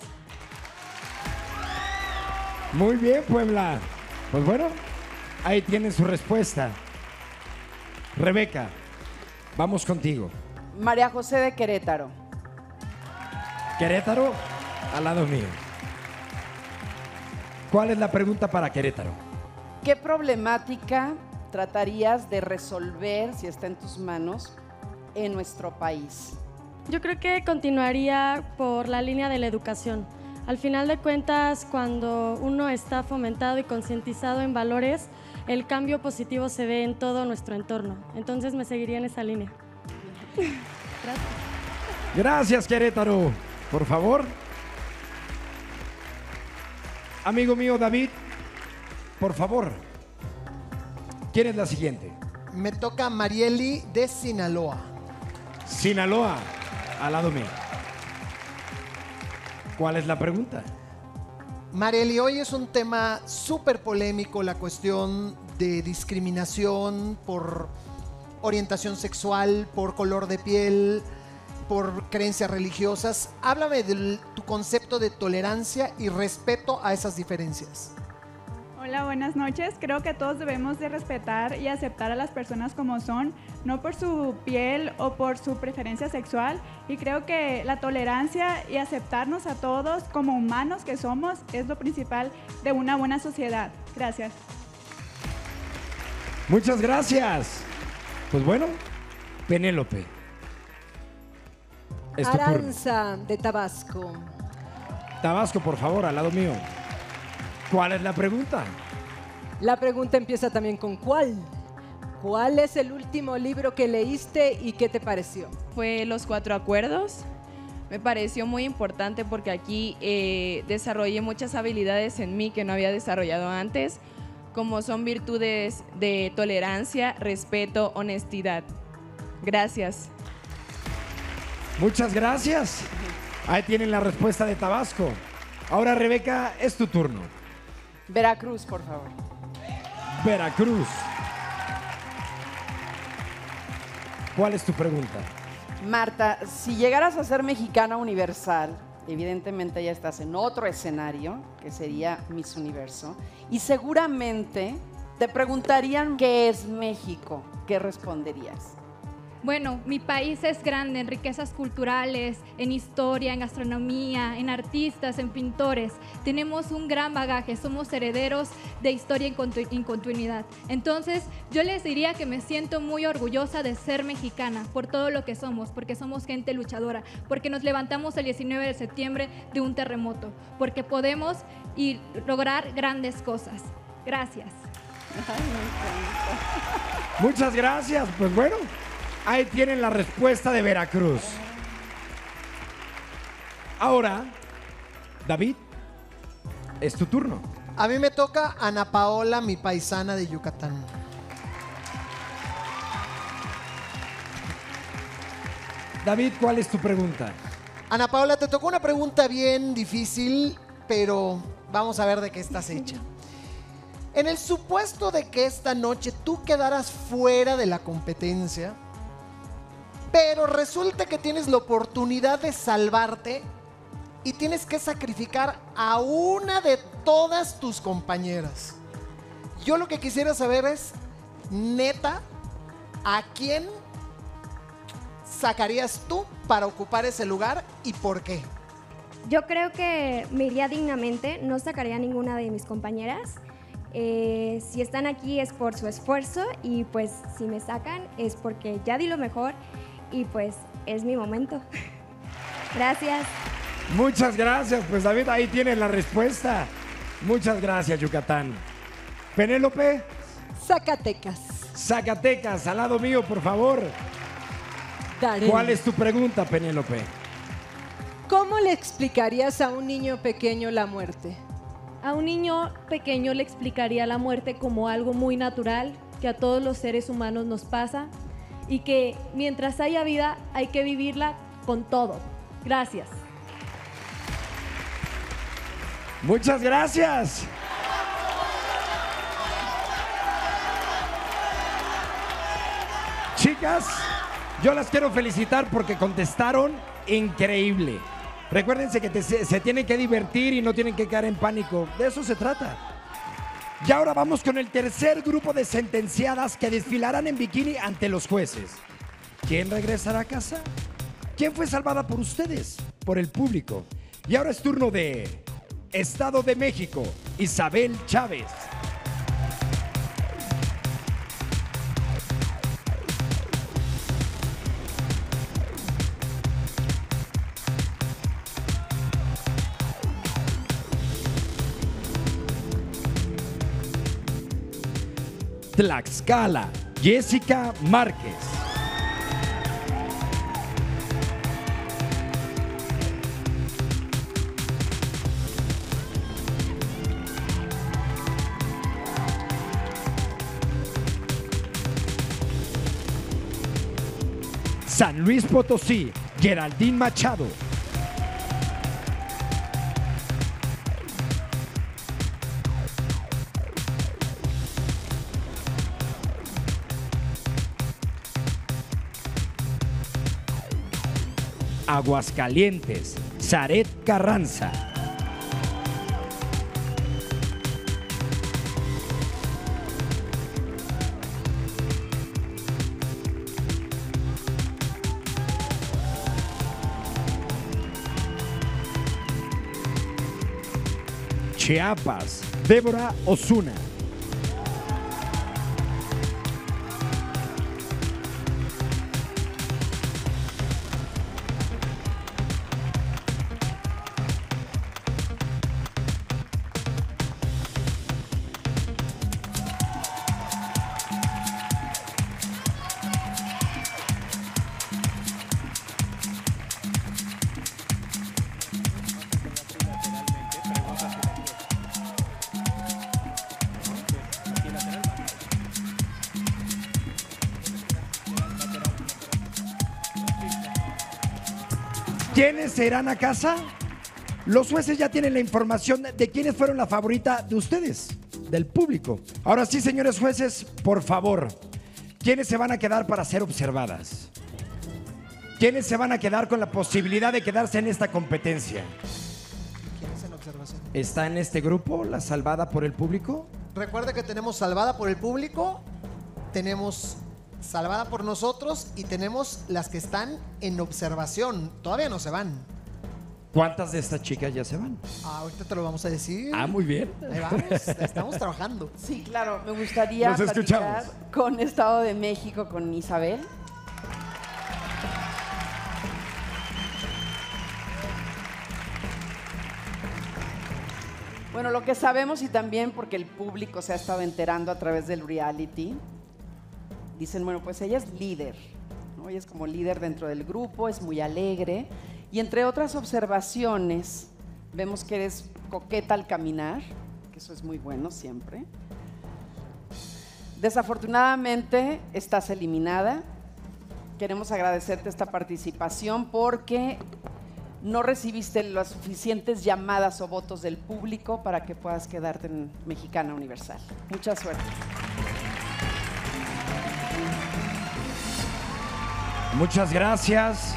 Muy bien, Puebla. Pues bueno, ahí tienen su respuesta. Rebeca, vamos contigo. María José de Querétaro. Querétaro, al lado mío. ¿Cuál es la pregunta para Querétaro? ¿Qué problemática tratarías de resolver, si está en tus manos, en nuestro país? Yo creo que continuaría por la línea de la educación. Al final de cuentas, cuando uno está fomentado y concientizado en valores, el cambio positivo se ve en todo nuestro entorno. Entonces me seguiría en esa línea. Gracias. Gracias, Querétaro. Por favor. Amigo mío, David, por favor. ¿Quién es la siguiente? Me toca Marieli de Sinaloa. Sinaloa, al lado mío. ¿Cuál es la pregunta? Marieli, hoy es un tema súper polémico, la cuestión de discriminación por orientación sexual, por color de piel, por creencias religiosas. Háblame de tu concepto de tolerancia y respeto a esas diferencias. Hola, buenas noches. Creo que todos debemos de respetar y aceptar a las personas como son, no por su piel o por su preferencia sexual. Y creo que la tolerancia y aceptarnos a todos como humanos que somos es lo principal de una buena sociedad. Gracias. Muchas gracias. Pues bueno, Penélope. Es tu turno. Aranza de Tabasco. Tabasco, por favor, al lado mío. ¿Cuál es la pregunta? La pregunta empieza también con ¿cuál? ¿Cuál es el último libro que leíste y qué te pareció? Fue Los Cuatro Acuerdos. Me pareció muy importante porque aquí desarrollé muchas habilidades en mí que no había desarrollado antes, como son virtudes de tolerancia, respeto, honestidad. Gracias. Muchas gracias. Ahí tienen la respuesta de Tabasco. Ahora, Rebeca, es tu turno. Veracruz, por favor. Veracruz. ¿Cuál es tu pregunta? Marta, si llegaras a ser mexicana universal, evidentemente ya estás en otro escenario, que sería Miss Universo, y seguramente te preguntarían ¿qué es México? ¿Qué responderías? Bueno, mi país es grande en riquezas culturales, en historia, en gastronomía, en artistas, en pintores. Tenemos un gran bagaje, somos herederos de historia en continuidad. Entonces, yo les diría que me siento muy orgullosa de ser mexicana por todo lo que somos, porque somos gente luchadora, porque nos levantamos el 19 de septiembre de un terremoto, porque podemos lograr grandes cosas. Gracias. Muchas gracias. Pues bueno, ahí tienen la respuesta de Veracruz. Ahora, David, es tu turno. A mí me toca Ana Paola, mi paisana de Yucatán. David, ¿cuál es tu pregunta? Ana Paola, te tocó una pregunta bien difícil, pero vamos a ver de qué estás hecha. En el supuesto de que esta noche tú quedaras fuera de la competencia, pero resulta que tienes la oportunidad de salvarte y tienes que sacrificar a una de todas tus compañeras. Yo lo que quisiera saber es, neta, ¿a quién sacarías tú para ocupar ese lugar y por qué? Yo creo que me iría dignamente, no sacaría a ninguna de mis compañeras. Si están aquí es por su esfuerzo y pues si me sacan es porque ya di lo mejor y pues es mi momento. Gracias. Muchas gracias. Pues David, ahí tienes la respuesta. Muchas gracias, Yucatán. Penélope. Zacatecas. Zacatecas, al lado mío, por favor. daré. ¿Cuál es tu pregunta, Penélope? ¿Cómo le explicarías a un niño pequeño la muerte? A un niño pequeño le explicaría la muerte como algo muy natural, que a todos los seres humanos nos pasa y que mientras haya vida hay que vivirla con todo. Gracias. Muchas gracias. Chicas, yo las quiero felicitar porque contestaron increíble. Recuérdense que se tienen que divertir y no tienen que caer en pánico. De eso se trata. Y ahora vamos con el tercer grupo de sentenciadas que desfilarán en bikini ante los jueces. ¿Quién regresará a casa? ¿Quién fue salvada por ustedes? Por el público. Y ahora es turno de Estado de México, Isabel Chávez. Tlaxcala, Jessica Márquez. San Luis Potosí, Geraldine Machado. Aguascalientes, Zaret Carranza. Chiapas, Débora Osuna. ¿Quiénes se irán a casa? Los jueces ya tienen la información de quiénes fueron la favorita de ustedes, del público. Ahora sí, señores jueces, por favor, ¿quiénes se van a quedar para ser observadas? ¿Quiénes se van a quedar con la posibilidad de quedarse en esta competencia? ¿Quién es en observación? ¿Está en este grupo la salvada por el público? Recuerda que tenemos salvada por el público, tenemos salvada por nosotros y tenemos las que están en observación. Todavía no se van. ¿Cuántas de estas chicas ya se van? Ahorita te lo vamos a decir. Ah, muy bien. Ahí vamos, estamos trabajando. Sí, claro, me gustaría Nos platicar escuchamos. con Estado de México, con Isabel. Bueno, lo que sabemos y también porque el público se ha estado enterando a través del reality, dicen, bueno, pues ella es líder, ¿no? Ella es como líder dentro del grupo, es muy alegre y entre otras observaciones vemos que eres coqueta al caminar, que eso es muy bueno siempre. Desafortunadamente estás eliminada. Queremos agradecerte esta participación porque no recibiste las suficientes llamadas o votos del público para que puedas quedarte en Mexicana Universal. Mucha suerte. Muchas gracias.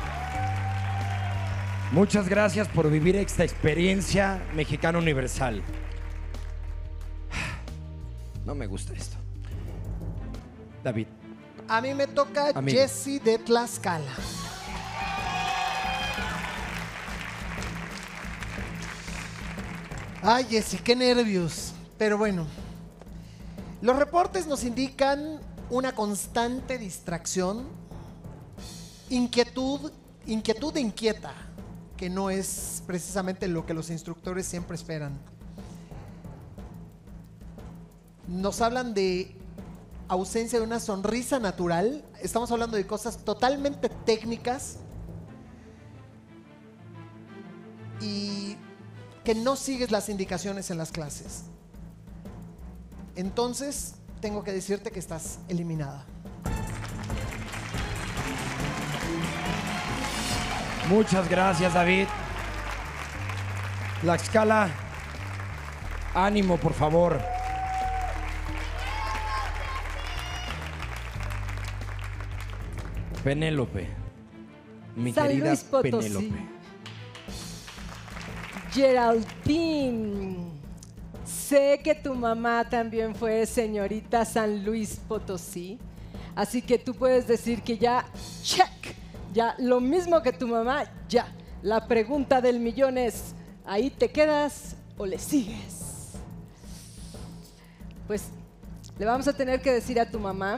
Muchas gracias por vivir esta experiencia Mexicana Universal. No me gusta esto. David. A mí me toca Amigo. Jessie de Tlaxcala. Ay, Jessie, qué nervios. Pero bueno, los reportes nos indican una constante distracción, inquietud e inquieta, que no es precisamente lo que los instructores siempre esperan. Nos hablan de ausencia de una sonrisa natural. Estamos hablando de cosas totalmente técnicas y que no sigues las indicaciones en las clases. Entonces, tengo que decirte que estás eliminada. Muchas gracias, David. Tlaxcala, ánimo, por favor. Penélope, mi San querida Luis Potosí. Penélope. Geraldine, sé que tu mamá también fue señorita San Luis Potosí, así que tú puedes decir que ya, check, ya lo mismo que tu mamá, ya. La pregunta del millón es, ¿ahí te quedas o le sigues? Pues le vamos a tener que decir a tu mamá,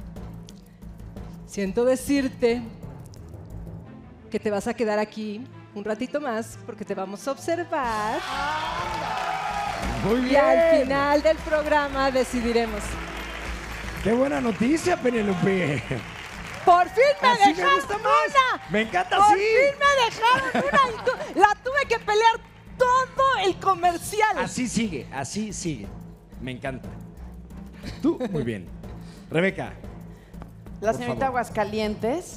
siento decirte que te vas a quedar aquí un ratito más porque te vamos a observar. Muy bien. Y al final del programa decidiremos. ¡Qué buena noticia, Penélope! ¡Por fin me Así me dejaron gusta más. una! ¡Me encanta ¡Por así! fin me dejaron una! La tuve que pelear todo el comercial. Así sigue, así sigue. Me encanta. Tú, muy bien. Rebeca. La por señorita favor. Aguascalientes.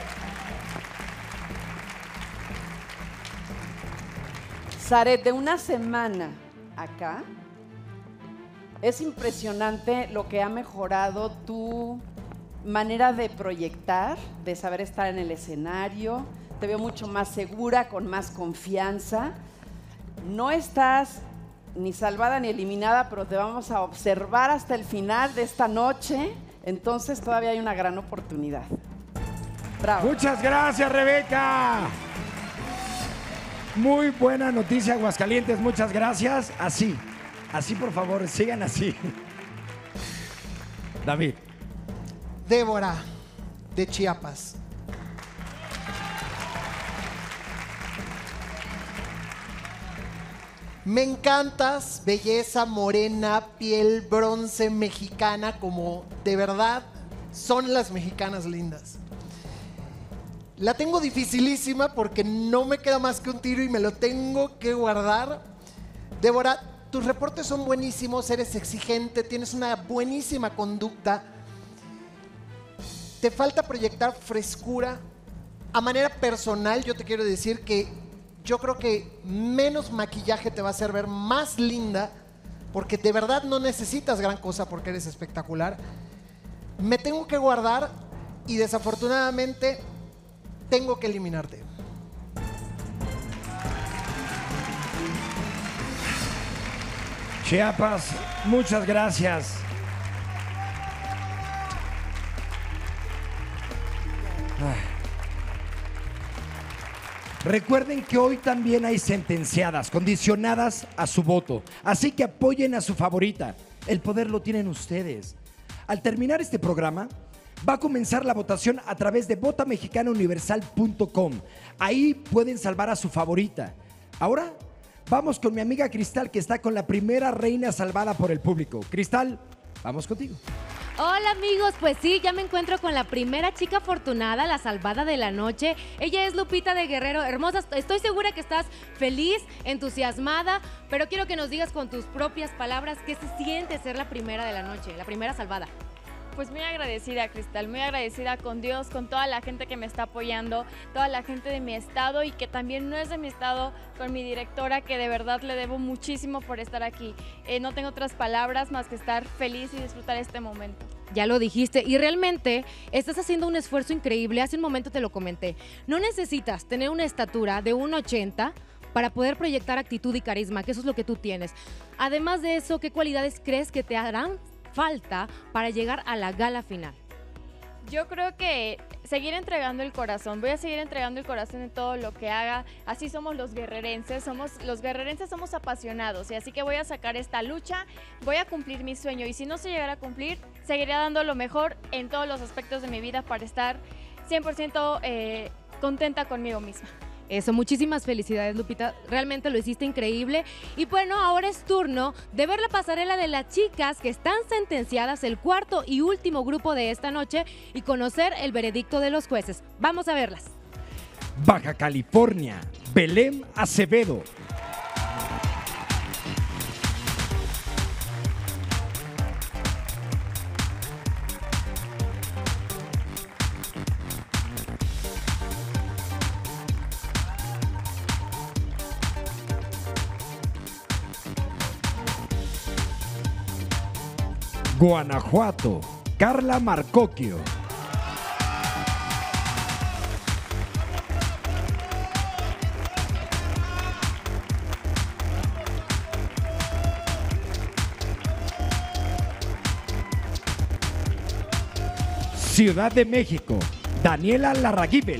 Zaret, de una semana acá, es impresionante lo que ha mejorado tu manera de proyectar, de saber estar en el escenario. Te veo mucho más segura, con más confianza. No estás ni salvada ni eliminada, pero te vamos a observar hasta el final de esta noche. Entonces todavía hay una gran oportunidad. Bravo. Muchas gracias, Rebeca. Muy buena noticia, Aguascalientes. Muchas gracias. Así, así por favor, sigan así. David. Débora, de Chiapas. Me encantas, belleza morena, piel bronce mexicana, como de verdad son las mexicanas lindas. La tengo dificilísima porque no me queda más que un tiro y me lo tengo que guardar. Débora, tus reportes son buenísimos, eres exigente, tienes una buenísima conducta. Te falta proyectar frescura. A manera personal, yo te quiero decir que yo creo que menos maquillaje te va a hacer ver más linda, porque de verdad no necesitas gran cosa porque eres espectacular. Me tengo que guardar y desafortunadamente tengo que eliminarte. Chiapas, muchas gracias. Recuerden que hoy también hay sentenciadas, condicionadas a su voto. Así que apoyen a su favorita. El poder lo tienen ustedes. Al terminar este programa, va a comenzar la votación a través de votamexicauniversal.com. Ahí pueden salvar a su favorita. Ahora, vamos con mi amiga Cristal, que está con la primera reina salvada por el público. Cristal, vamos contigo. Hola amigos, pues sí, ya me encuentro con la primera chica afortunada, la salvada de la noche. Ella es Lupita de Guerrero. Hermosa, estoy segura que estás feliz, entusiasmada, pero quiero que nos digas con tus propias palabras qué se siente ser la primera de la noche, la primera salvada. Pues muy agradecida, Cristal, muy agradecida con Dios, con toda la gente que me está apoyando, toda la gente de mi estado y que también no es de mi estado, con mi directora, que de verdad le debo muchísimo por estar aquí. No tengo otras palabras más que estar feliz y disfrutar este momento. Ya lo dijiste, y realmente estás haciendo un esfuerzo increíble. Hace un momento te lo comenté. No necesitas tener una estatura de 1,80 para poder proyectar actitud y carisma, que eso es lo que tú tienes. Además de eso, ¿qué cualidades crees que te harán falta para llegar a la gala final? Yo creo que seguir entregando el corazón, voy a seguir entregando el corazón en todo lo que haga. Así somos los guerrerenses, somos apasionados, y así que voy a sacar esta lucha, voy a cumplir mi sueño, y si no se llegara a cumplir, seguiré dando lo mejor en todos los aspectos de mi vida para estar 100% contenta conmigo misma. Eso, muchísimas felicidades, Lupita. Realmente lo hiciste increíble. Y bueno, ahora es turno de ver la pasarela de las chicas que están sentenciadas, el cuarto y último grupo de esta noche, y conocer el veredicto de los jueces. Vamos a verlas. Baja California, Belén Acevedo. Guanajuato, Carla Marcocchio. Ciudad de México, Daniela Larraguibel.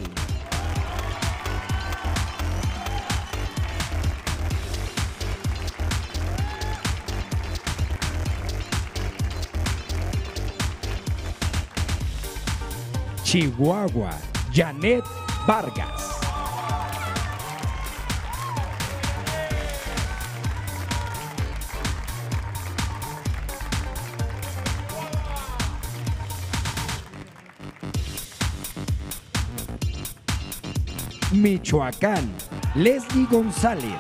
Chihuahua, Janet Vargas. Michoacán, Leslie González.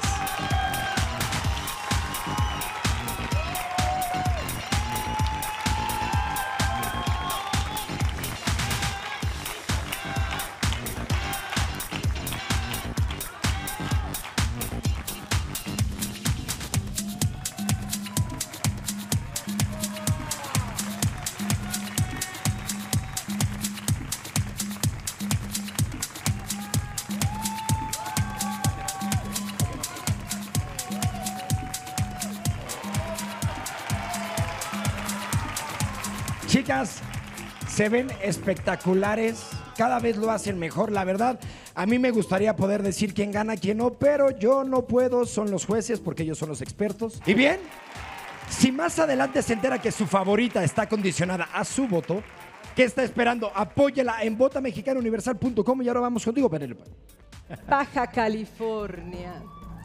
Chicas, se ven espectaculares, cada vez lo hacen mejor, la verdad. A mí me gustaría poder decir quién gana, quién no, pero yo no puedo, son los jueces porque ellos son los expertos. Y bien, si más adelante se entera que su favorita está condicionada a su voto, ¿qué está esperando? Apóyela en votamexicauniversal.com y ahora vamos contigo, Penélope. Baja California.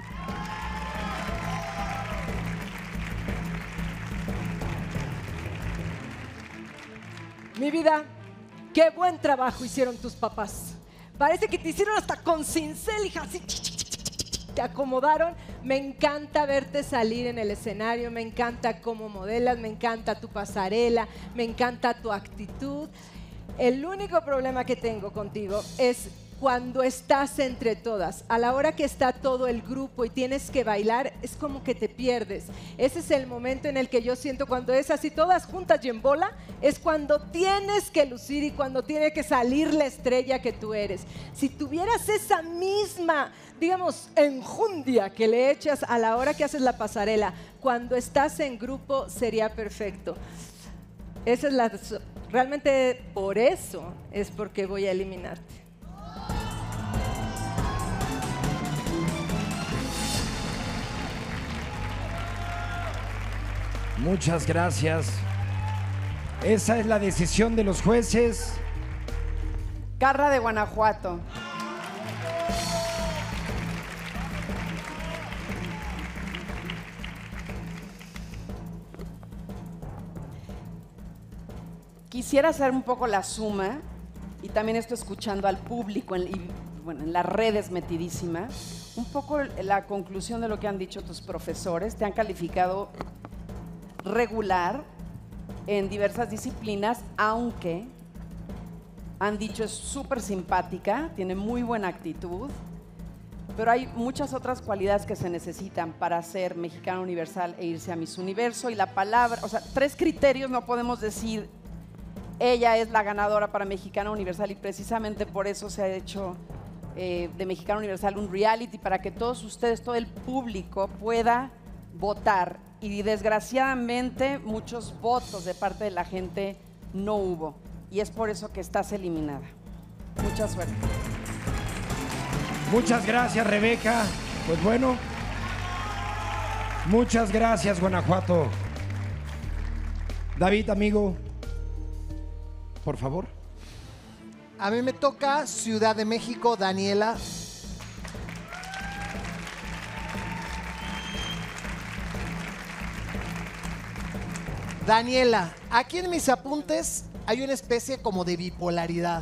Mi vida, qué buen trabajo hicieron tus papás. Parece que te hicieron hasta con cincel, hija, así, te acomodaron. Me encanta verte salir en el escenario, me encanta cómo modelas, me encanta tu pasarela, me encanta tu actitud. El único problema que tengo contigo es cuando estás entre todas. A la hora que está todo el grupo y tienes que bailar, es como que te pierdes. Ese es el momento en el que yo siento cuando es así todas juntas y en bola, es cuando tienes que lucir y cuando tiene que salir la estrella que tú eres. Si tuvieras esa misma, digamos, enjundia que le echas a la hora que haces la pasarela, cuando estás en grupo sería perfecto. Esa es la... Realmente por eso es porque voy a eliminarte. Muchas gracias. Esa es la decisión de los jueces. Carla de Guanajuato. Quisiera hacer un poco la suma, y también estoy escuchando al público en las redes metidísima, un poco la conclusión de lo que han dicho tus profesores. Te han calificado regular en diversas disciplinas, aunque han dicho es súper simpática, tiene muy buena actitud, pero hay muchas otras cualidades que se necesitan para ser Mexicana Universal e irse a Miss Universo. Y la palabra, o sea, 3 criterios, no podemos decir ella es la ganadora para Mexicana Universal, y precisamente por eso se ha hecho de Mexicana Universal un reality, para que todos ustedes, todo el público pueda votar. Y desgraciadamente muchos votos de parte de la gente no hubo, y es por eso que estás eliminada. Mucha suerte. Muchas gracias, Rebeca. Pues bueno, muchas gracias, Guanajuato. David, amigo, por favor. A mí me toca Ciudad de México, Daniela. Daniela, aquí en mis apuntes hay una especie como de bipolaridad.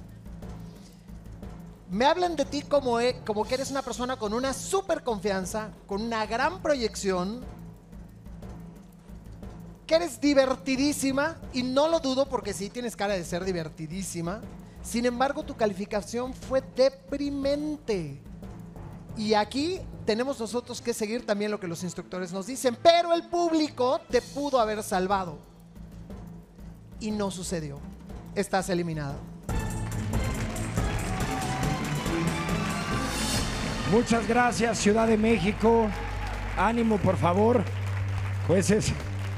Me hablan de ti como que eres una persona con una súper confianza, con una gran proyección, que eres divertidísima, y no lo dudo porque sí tienes cara de ser divertidísima. Sin embargo, tu calificación fue deprimente. Y aquí tenemos nosotros que seguir también lo que los instructores nos dicen, pero el público te pudo haber salvado. Y no sucedió. Estás eliminada. Muchas gracias, Ciudad de México. Ánimo, por favor. Jueces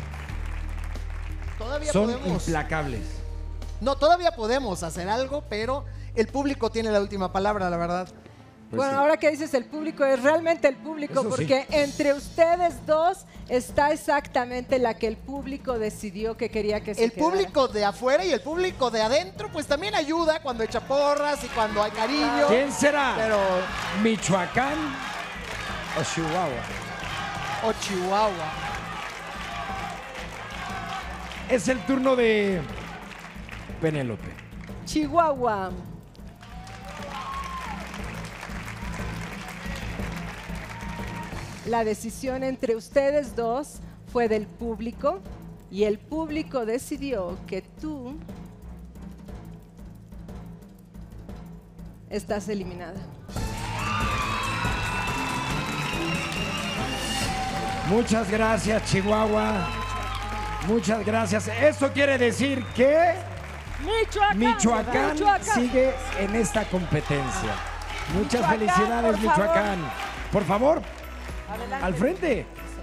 Todavía son podemos. implacables. No, todavía podemos hacer algo, pero el público tiene la última palabra, la verdad. Bueno, ahora que dices el público, es realmente el público, Eso sí. porque entre ustedes dos está exactamente la que el público decidió que quería que se El quedara. público de afuera y el público de adentro, pues también ayuda cuando echa porras y cuando hay cariño. ¿Quién será? Pero... ¿Michoacán o Chihuahua? O Chihuahua. Es el turno de Penélope. Chihuahua. La decisión entre ustedes dos fue del público y el público decidió que tú estás eliminada. Muchas gracias, Chihuahua. Muchas gracias. Esto quiere decir que Michoacán sigue en esta competencia. Muchas Michoacán, felicidades, por favor. Michoacán. Por favor, Adelante. al frente.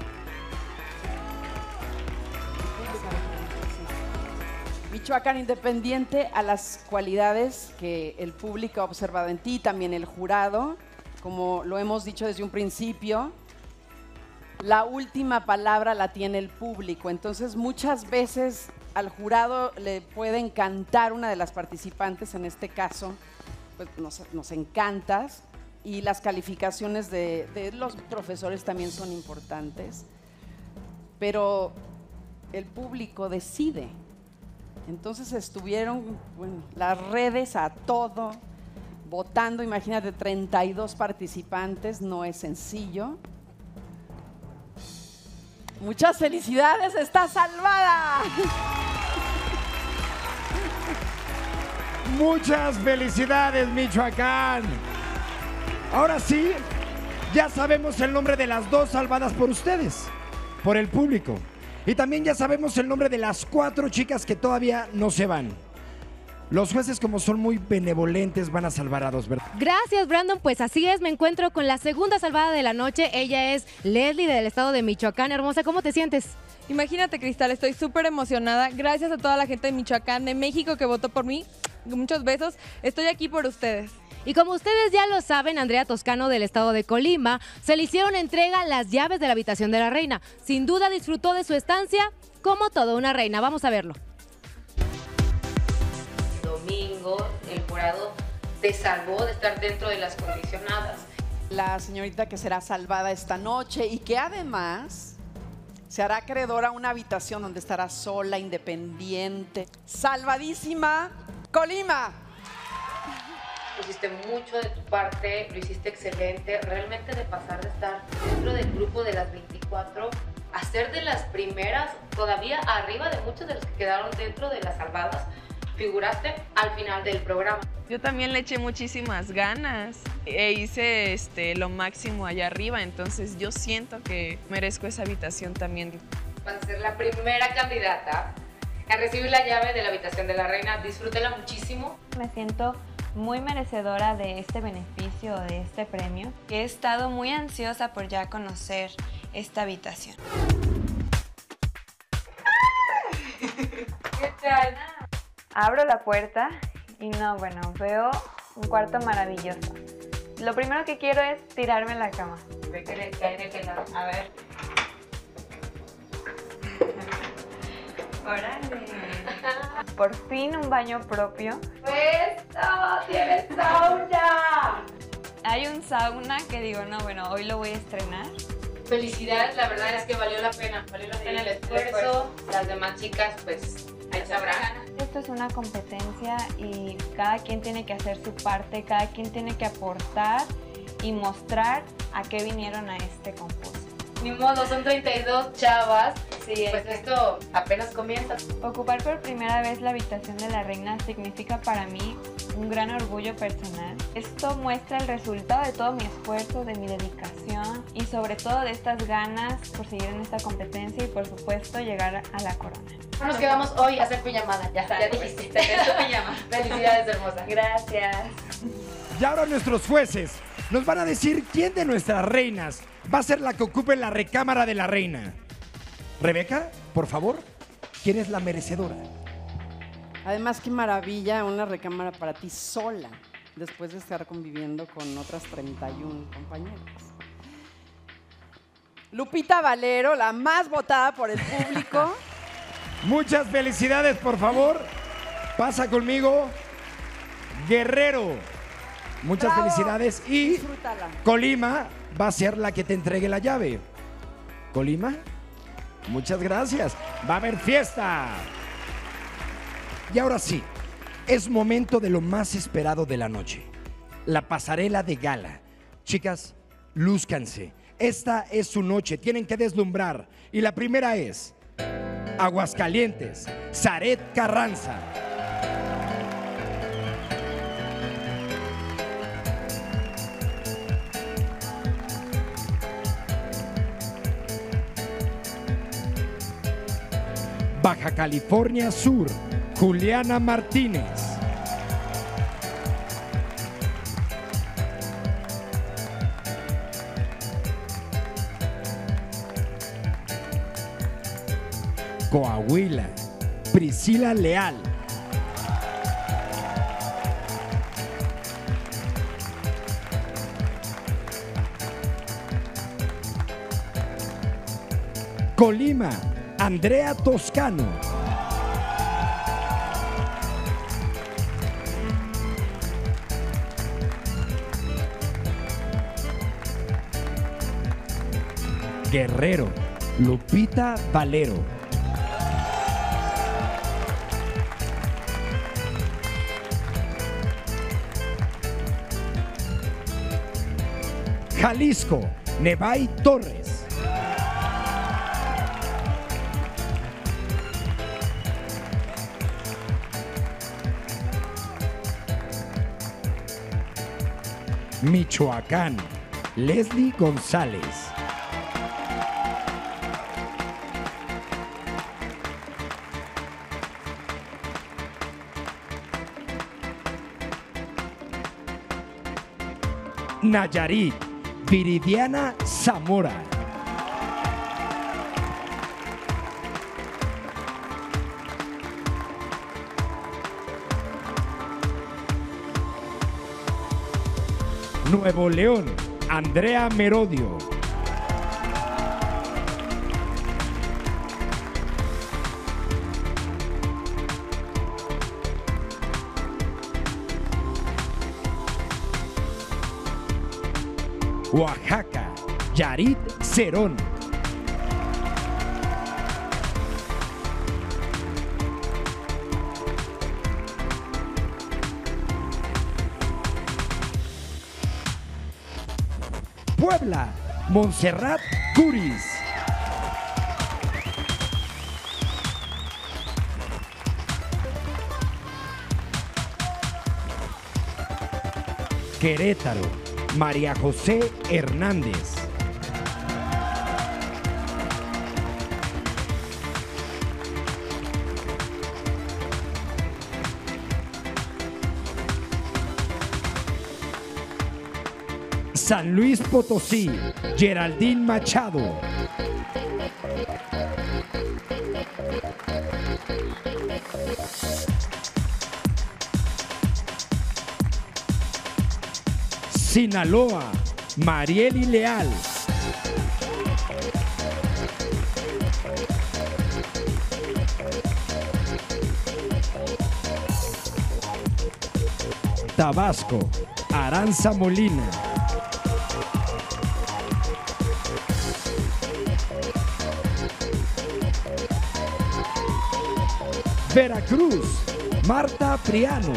Michoacán, independiente a las cualidades que el público ha observado en ti, también el jurado, como lo hemos dicho desde un principio, la última palabra la tiene el público. Entonces, muchas veces al jurado le puede encantar una de las participantes, en este caso, pues nos encantas, y las calificaciones de los profesores también son importantes, pero el público decide. Entonces estuvieron las redes a todo, votando, imagínate, 32 participantes, no es sencillo. Muchas felicidades, está salvada. Muchas felicidades, Michoacán. Ahora sí, ya sabemos el nombre de las dos salvadas por ustedes, por el público. Y también ya sabemos el nombre de las 4 chicas que todavía no se van. Los jueces, como son muy benevolentes, van a salvar a 2, ¿verdad? Gracias, Brandon. Pues así es, me encuentro con la segunda salvada de la noche. Ella es Leslie del estado de Michoacán. Hermosa, ¿cómo te sientes? Imagínate, Cristal, estoy súper emocionada. Gracias a toda la gente de Michoacán, de México, que votó por mí. Muchos besos. Estoy aquí por ustedes. Y como ustedes ya lo saben, Andrea Toscano del estado de Colima se le hicieron entrega las llaves de la habitación de la reina. Sin duda disfrutó de su estancia como toda una reina. Vamos a verlo. Domingo, el jurado te salvó de estar dentro de las condicionadas. La señorita que será salvada esta noche y que además se hará acreedora a una habitación donde estará sola, independiente. Salvadísima, Colima. Pusiste mucho de tu parte, lo hiciste excelente. Realmente de pasar de estar dentro del grupo de las 24 a ser de las primeras, todavía arriba de muchos de los que quedaron dentro de las salvadas, figuraste al final del programa. Yo también le eché muchísimas ganas e hice lo máximo allá arriba, entonces yo siento que merezco esa habitación también. Vas a ser la primera candidata a recibir la llave de la habitación de la reina. Disfrútela muchísimo. Me siento muy merecedora de este beneficio, de este premio. He estado muy ansiosa por ya conocer esta habitación. ¿Qué tal? Abro la puerta y no, bueno, veo un cuarto maravilloso. Lo primero que quiero es tirarme en la cama. ¿De qué lado? A ver. ¡Órale! Por fin un baño propio. ¡Esto! ¡Tienes sauna! Hay un sauna que digo, no, bueno, hoy lo voy a estrenar. Felicidades, la verdad es que valió la pena el esfuerzo. Las demás chicas, pues, ahí sabrán. Esto es una competencia y cada quien tiene que hacer su parte, cada quien tiene que aportar y mostrar a qué vinieron a este concurso. Ni modo, son 32 chavas. Sí, pues esto apenas comienza. Ocupar por primera vez la habitación de la reina significa para mí un gran orgullo personal. Esto muestra el resultado de todo mi esfuerzo, de mi dedicación y sobre todo de estas ganas por seguir en esta competencia y por supuesto llegar a la corona. Nos quedamos hoy a hacer pijamada, ya dijiste. Felicidades, hermosa. Gracias. Y ahora nuestros jueces nos van a decir quién de nuestras reinas va a ser la que ocupe la recámara de la reina. Rebeca, por favor, ¿quién es la merecedora? Además, qué maravilla una recámara para ti sola, después de estar conviviendo con otras 31 compañeras. Lupita Valero, la más votada por el público. Muchas felicidades, por favor. Pasa conmigo. Guerrero. Muchas Bravo. felicidades. Y Disfrútala. Colima va a ser la que te entregue la llave. Colima, muchas gracias. Va a haber fiesta. Y ahora sí, es momento de lo más esperado de la noche. La pasarela de gala. Chicas, lúzcanse. Esta es su noche, tienen que deslumbrar. Y la primera es Aguascalientes, Zaret Carranza. Baja California Sur, Juliana Martínez. Coahuila, Priscila Leal. Colima, Andrea Toscano. Guerrero, Lupita Valero. Jalisco, Nevay Torres. Michoacán, Leslie González. Nayarit, Viridiana Zamora. Nuevo León, Andrea Merodio. Oaxaca, Yarit Cerón. Puebla, Montserrat Curis. Querétaro, María José Hernández. San Luis Potosí, Geraldine Machado. Sinaloa, Marieli Leal. Tabasco, Aranza Molina. Veracruz, Marta Priano.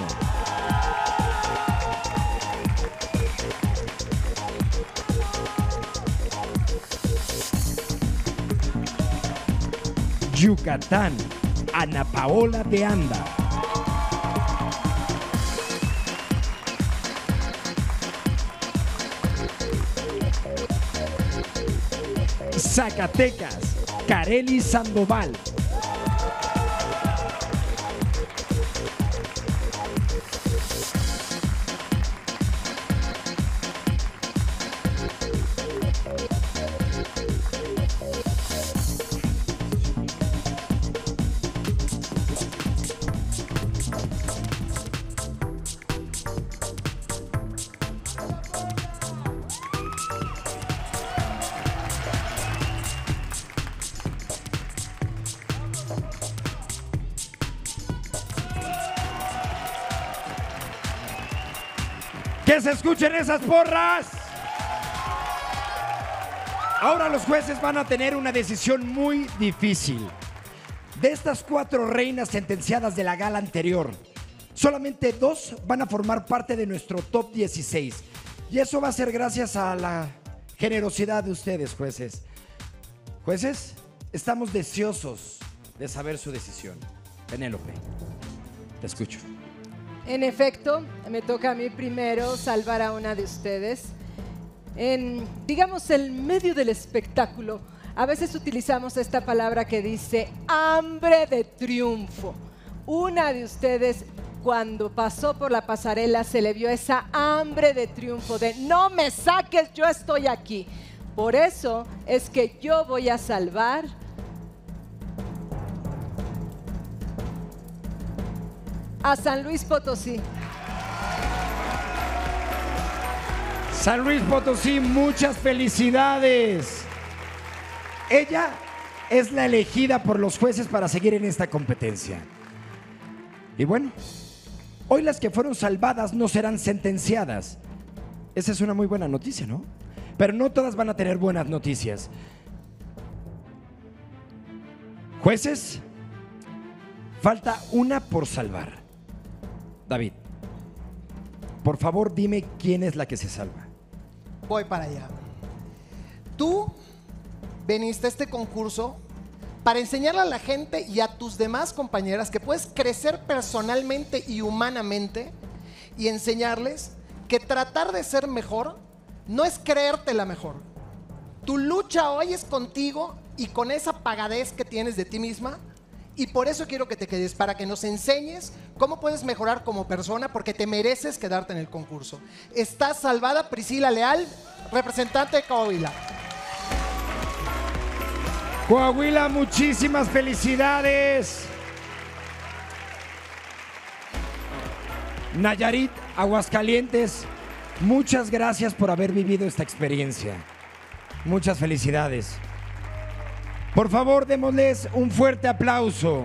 Yucatán, Ana Paola de Anda. Zacatecas, Kareli Sandoval. ¡Que se escuchen esas porras! Ahora los jueces van a tener una decisión muy difícil. De estas 4 reinas sentenciadas de la gala anterior, solamente 2 van a formar parte de nuestro top 16. Y eso va a ser gracias a la generosidad de ustedes, jueces. Jueces, estamos deseosos de saber su decisión. Penélope, te escucho. En efecto, me toca a mí primero salvar a una de ustedes. En, digamos, el medio del espectáculo, a veces utilizamos esta palabra que dice hambre de triunfo. Una de ustedes, cuando pasó por la pasarela, se le vio esa hambre de triunfo, de no me saques, yo estoy aquí. Por eso es que yo voy a salvar a San Luis Potosí. San Luis Potosí, muchas felicidades. Ella es la elegida por los jueces para seguir en esta competencia. Y bueno, hoy las que fueron salvadas no serán sentenciadas. Esa es una muy buena noticia, ¿no? Pero no todas van a tener buenas noticias. Jueces, falta una por salvar. David, por favor dime quién es la que se salva. Voy para allá. Tú veniste a este concurso para enseñarle a la gente y a tus demás compañeras que puedes crecer personalmente y humanamente y enseñarles que tratar de ser mejor no es creértela mejor. Tu lucha hoy es contigo y con esa pagadez que tienes de ti misma. Y por eso quiero que te quedes, para que nos enseñes cómo puedes mejorar como persona, porque te mereces quedarte en el concurso. Está salvada Priscila Leal, representante de Coahuila. Coahuila, muchísimas felicidades. Nayarit, Aguascalientes, muchas gracias por haber vivido esta experiencia. Muchas felicidades. Por favor, démosles un fuerte aplauso.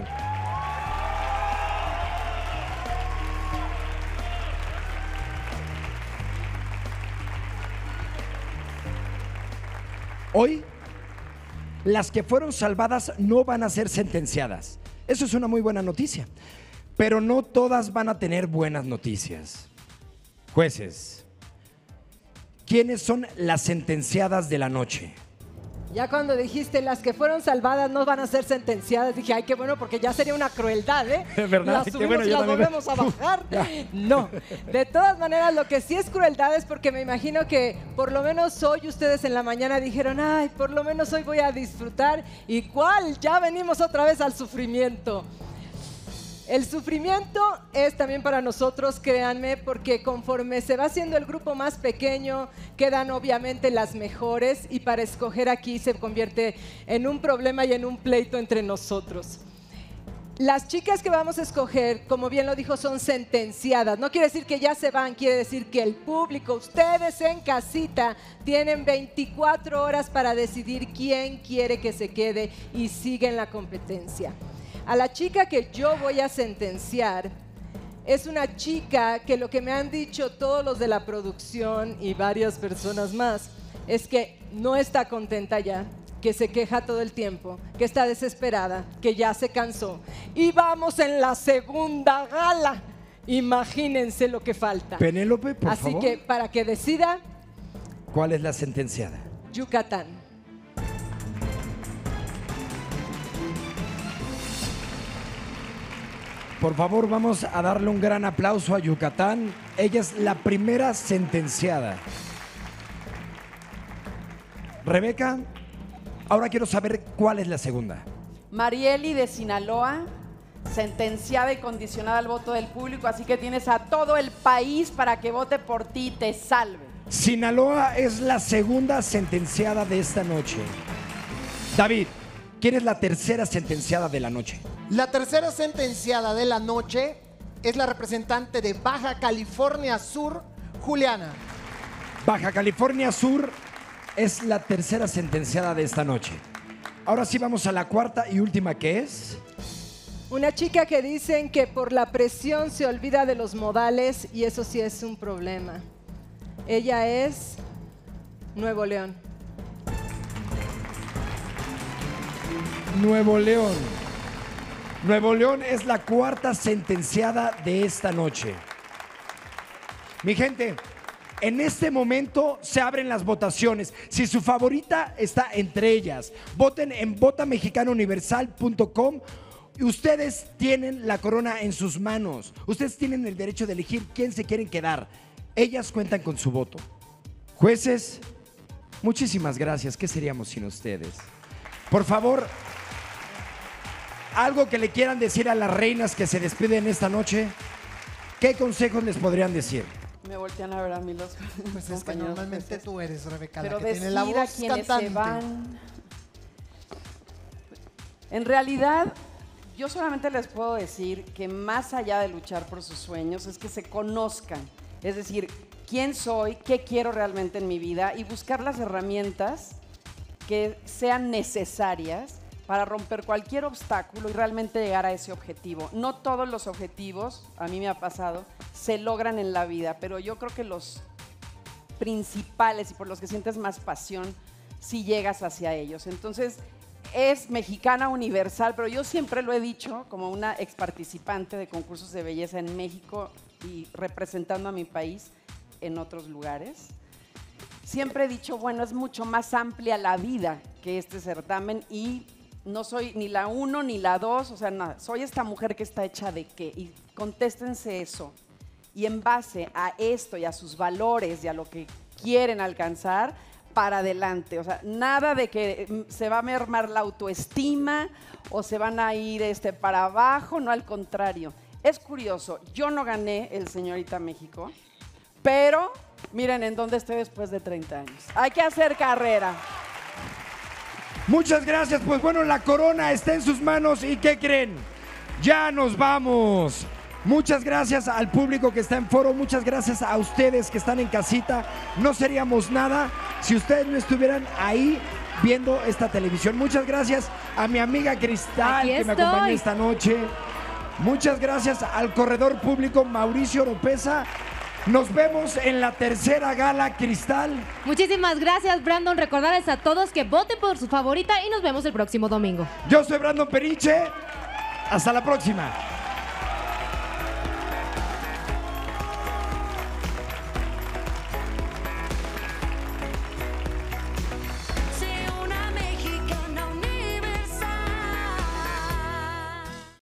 Hoy, las que fueron salvadas no van a ser sentenciadas. Eso es una muy buena noticia. Pero no todas van a tener buenas noticias. Jueces, ¿quiénes son las sentenciadas de la noche? Ya cuando dijiste las que fueron salvadas no van a ser sentenciadas, dije, ay, qué bueno, porque ya sería una crueldad, ¿eh? ¿Verdad? Las subimos y las volvemos a bajar. No, de todas maneras, lo que sí es crueldad es porque me imagino que por lo menos hoy ustedes en la mañana dijeron, ay, por lo menos hoy voy a disfrutar. ¿Y cuál? Ya venimos otra vez al sufrimiento. El sufrimiento es también para nosotros, créanme, porque conforme se va haciendo el grupo más pequeño, quedan obviamente las mejores y para escoger aquí se convierte en un problema y en un pleito entre nosotros. Las chicas que vamos a escoger, como bien lo dijo, son sentenciadas. No quiere decir que ya se van, quiere decir que el público, ustedes en casita, tienen 24 horas para decidir quién quiere que se quede y siga en la competencia. A la chica que yo voy a sentenciar es una chica que lo que me han dicho todos los de la producción y varias personas más es que no está contenta ya, que se queja todo el tiempo, que está desesperada, que ya se cansó. Y vamos en la segunda gala. Imagínense lo que falta. Penélope, por favor. Así que para que decida, ¿cuál es la sentenciada? Yucatán. Por favor, vamos a darle un gran aplauso a Yucatán. Ella es la primera sentenciada. Rebeca, ahora quiero saber cuál es la segunda. Marieli de Sinaloa, sentenciada y condicionada al voto del público, así que tienes a todo el país para que vote por ti y te salve. Sinaloa es la segunda sentenciada de esta noche. David, ¿quién es la tercera sentenciada de la noche? La tercera sentenciada de la noche es la representante de Baja California Sur, Juliana. Baja California Sur es la tercera sentenciada de esta noche. Ahora sí vamos a la cuarta y última, ¿qué es? Una chica que dicen que por la presión se olvida de los modales y eso sí es un problema. Ella es Nuevo León. Nuevo León. Nuevo León es la cuarta sentenciada de esta noche. Mi gente, en este momento se abren las votaciones. Si su favorita está entre ellas, voten en votamexicaноuniversal.com. Ustedes tienen la corona en sus manos. Ustedes tienen el derecho de elegir quién se quieren quedar. Ellas cuentan con su voto. Jueces, muchísimas gracias. ¿Qué seríamos sin ustedes? Por favor, algo que le quieran decir a las reinas que se despiden esta noche. ¿Qué consejos les podrían decir? Me voltean a ver a mí los Pues es que normalmente tú eres, Rebeca, la pero que tiene la voz quienes cantante. se van. En realidad, yo solamente les puedo decir que más allá de luchar por sus sueños, es que se conozcan. Es decir, quién soy, qué quiero realmente en mi vida y buscar las herramientas que sean necesarias para romper cualquier obstáculo y realmente llegar a ese objetivo. No todos los objetivos, a mí me ha pasado, se logran en la vida, pero yo creo que los principales y por los que sientes más pasión, sí llegas hacia ellos. Entonces, es mexicana universal, pero yo siempre lo he dicho como una ex participante de concursos de belleza en México y representando a mi país en otros lugares. Siempre he dicho, bueno, es mucho más amplia la vida que este certamen y no soy ni la 1 ni la 2, o sea, nada, soy esta mujer que está hecha de qué. Y contéstense eso. Y en base a esto y a sus valores y a lo que quieren alcanzar, para adelante. O sea, nada de que se va a mermar la autoestima o se van a ir para abajo, no, al contrario. Es curioso, yo no gané el Señorita México, pero miren en dónde estoy después de 30 años. Hay que hacer carrera. Muchas gracias. Pues bueno, la corona está en sus manos. ¿Y qué creen? Ya nos vamos. Muchas gracias al público que está en foro. Muchas gracias a ustedes que están en casita. No seríamos nada si ustedes no estuvieran ahí viendo esta televisión. Muchas gracias a mi amiga Cristal que me acompañó esta noche. Muchas gracias al corredor público Mauricio Oropesa. Nos vemos en la tercera gala, Cristal. Muchísimas gracias, Brandon. Recordarles a todos que voten por su favorita y nos vemos el próximo domingo. Yo soy Brandon Periche. Hasta la próxima.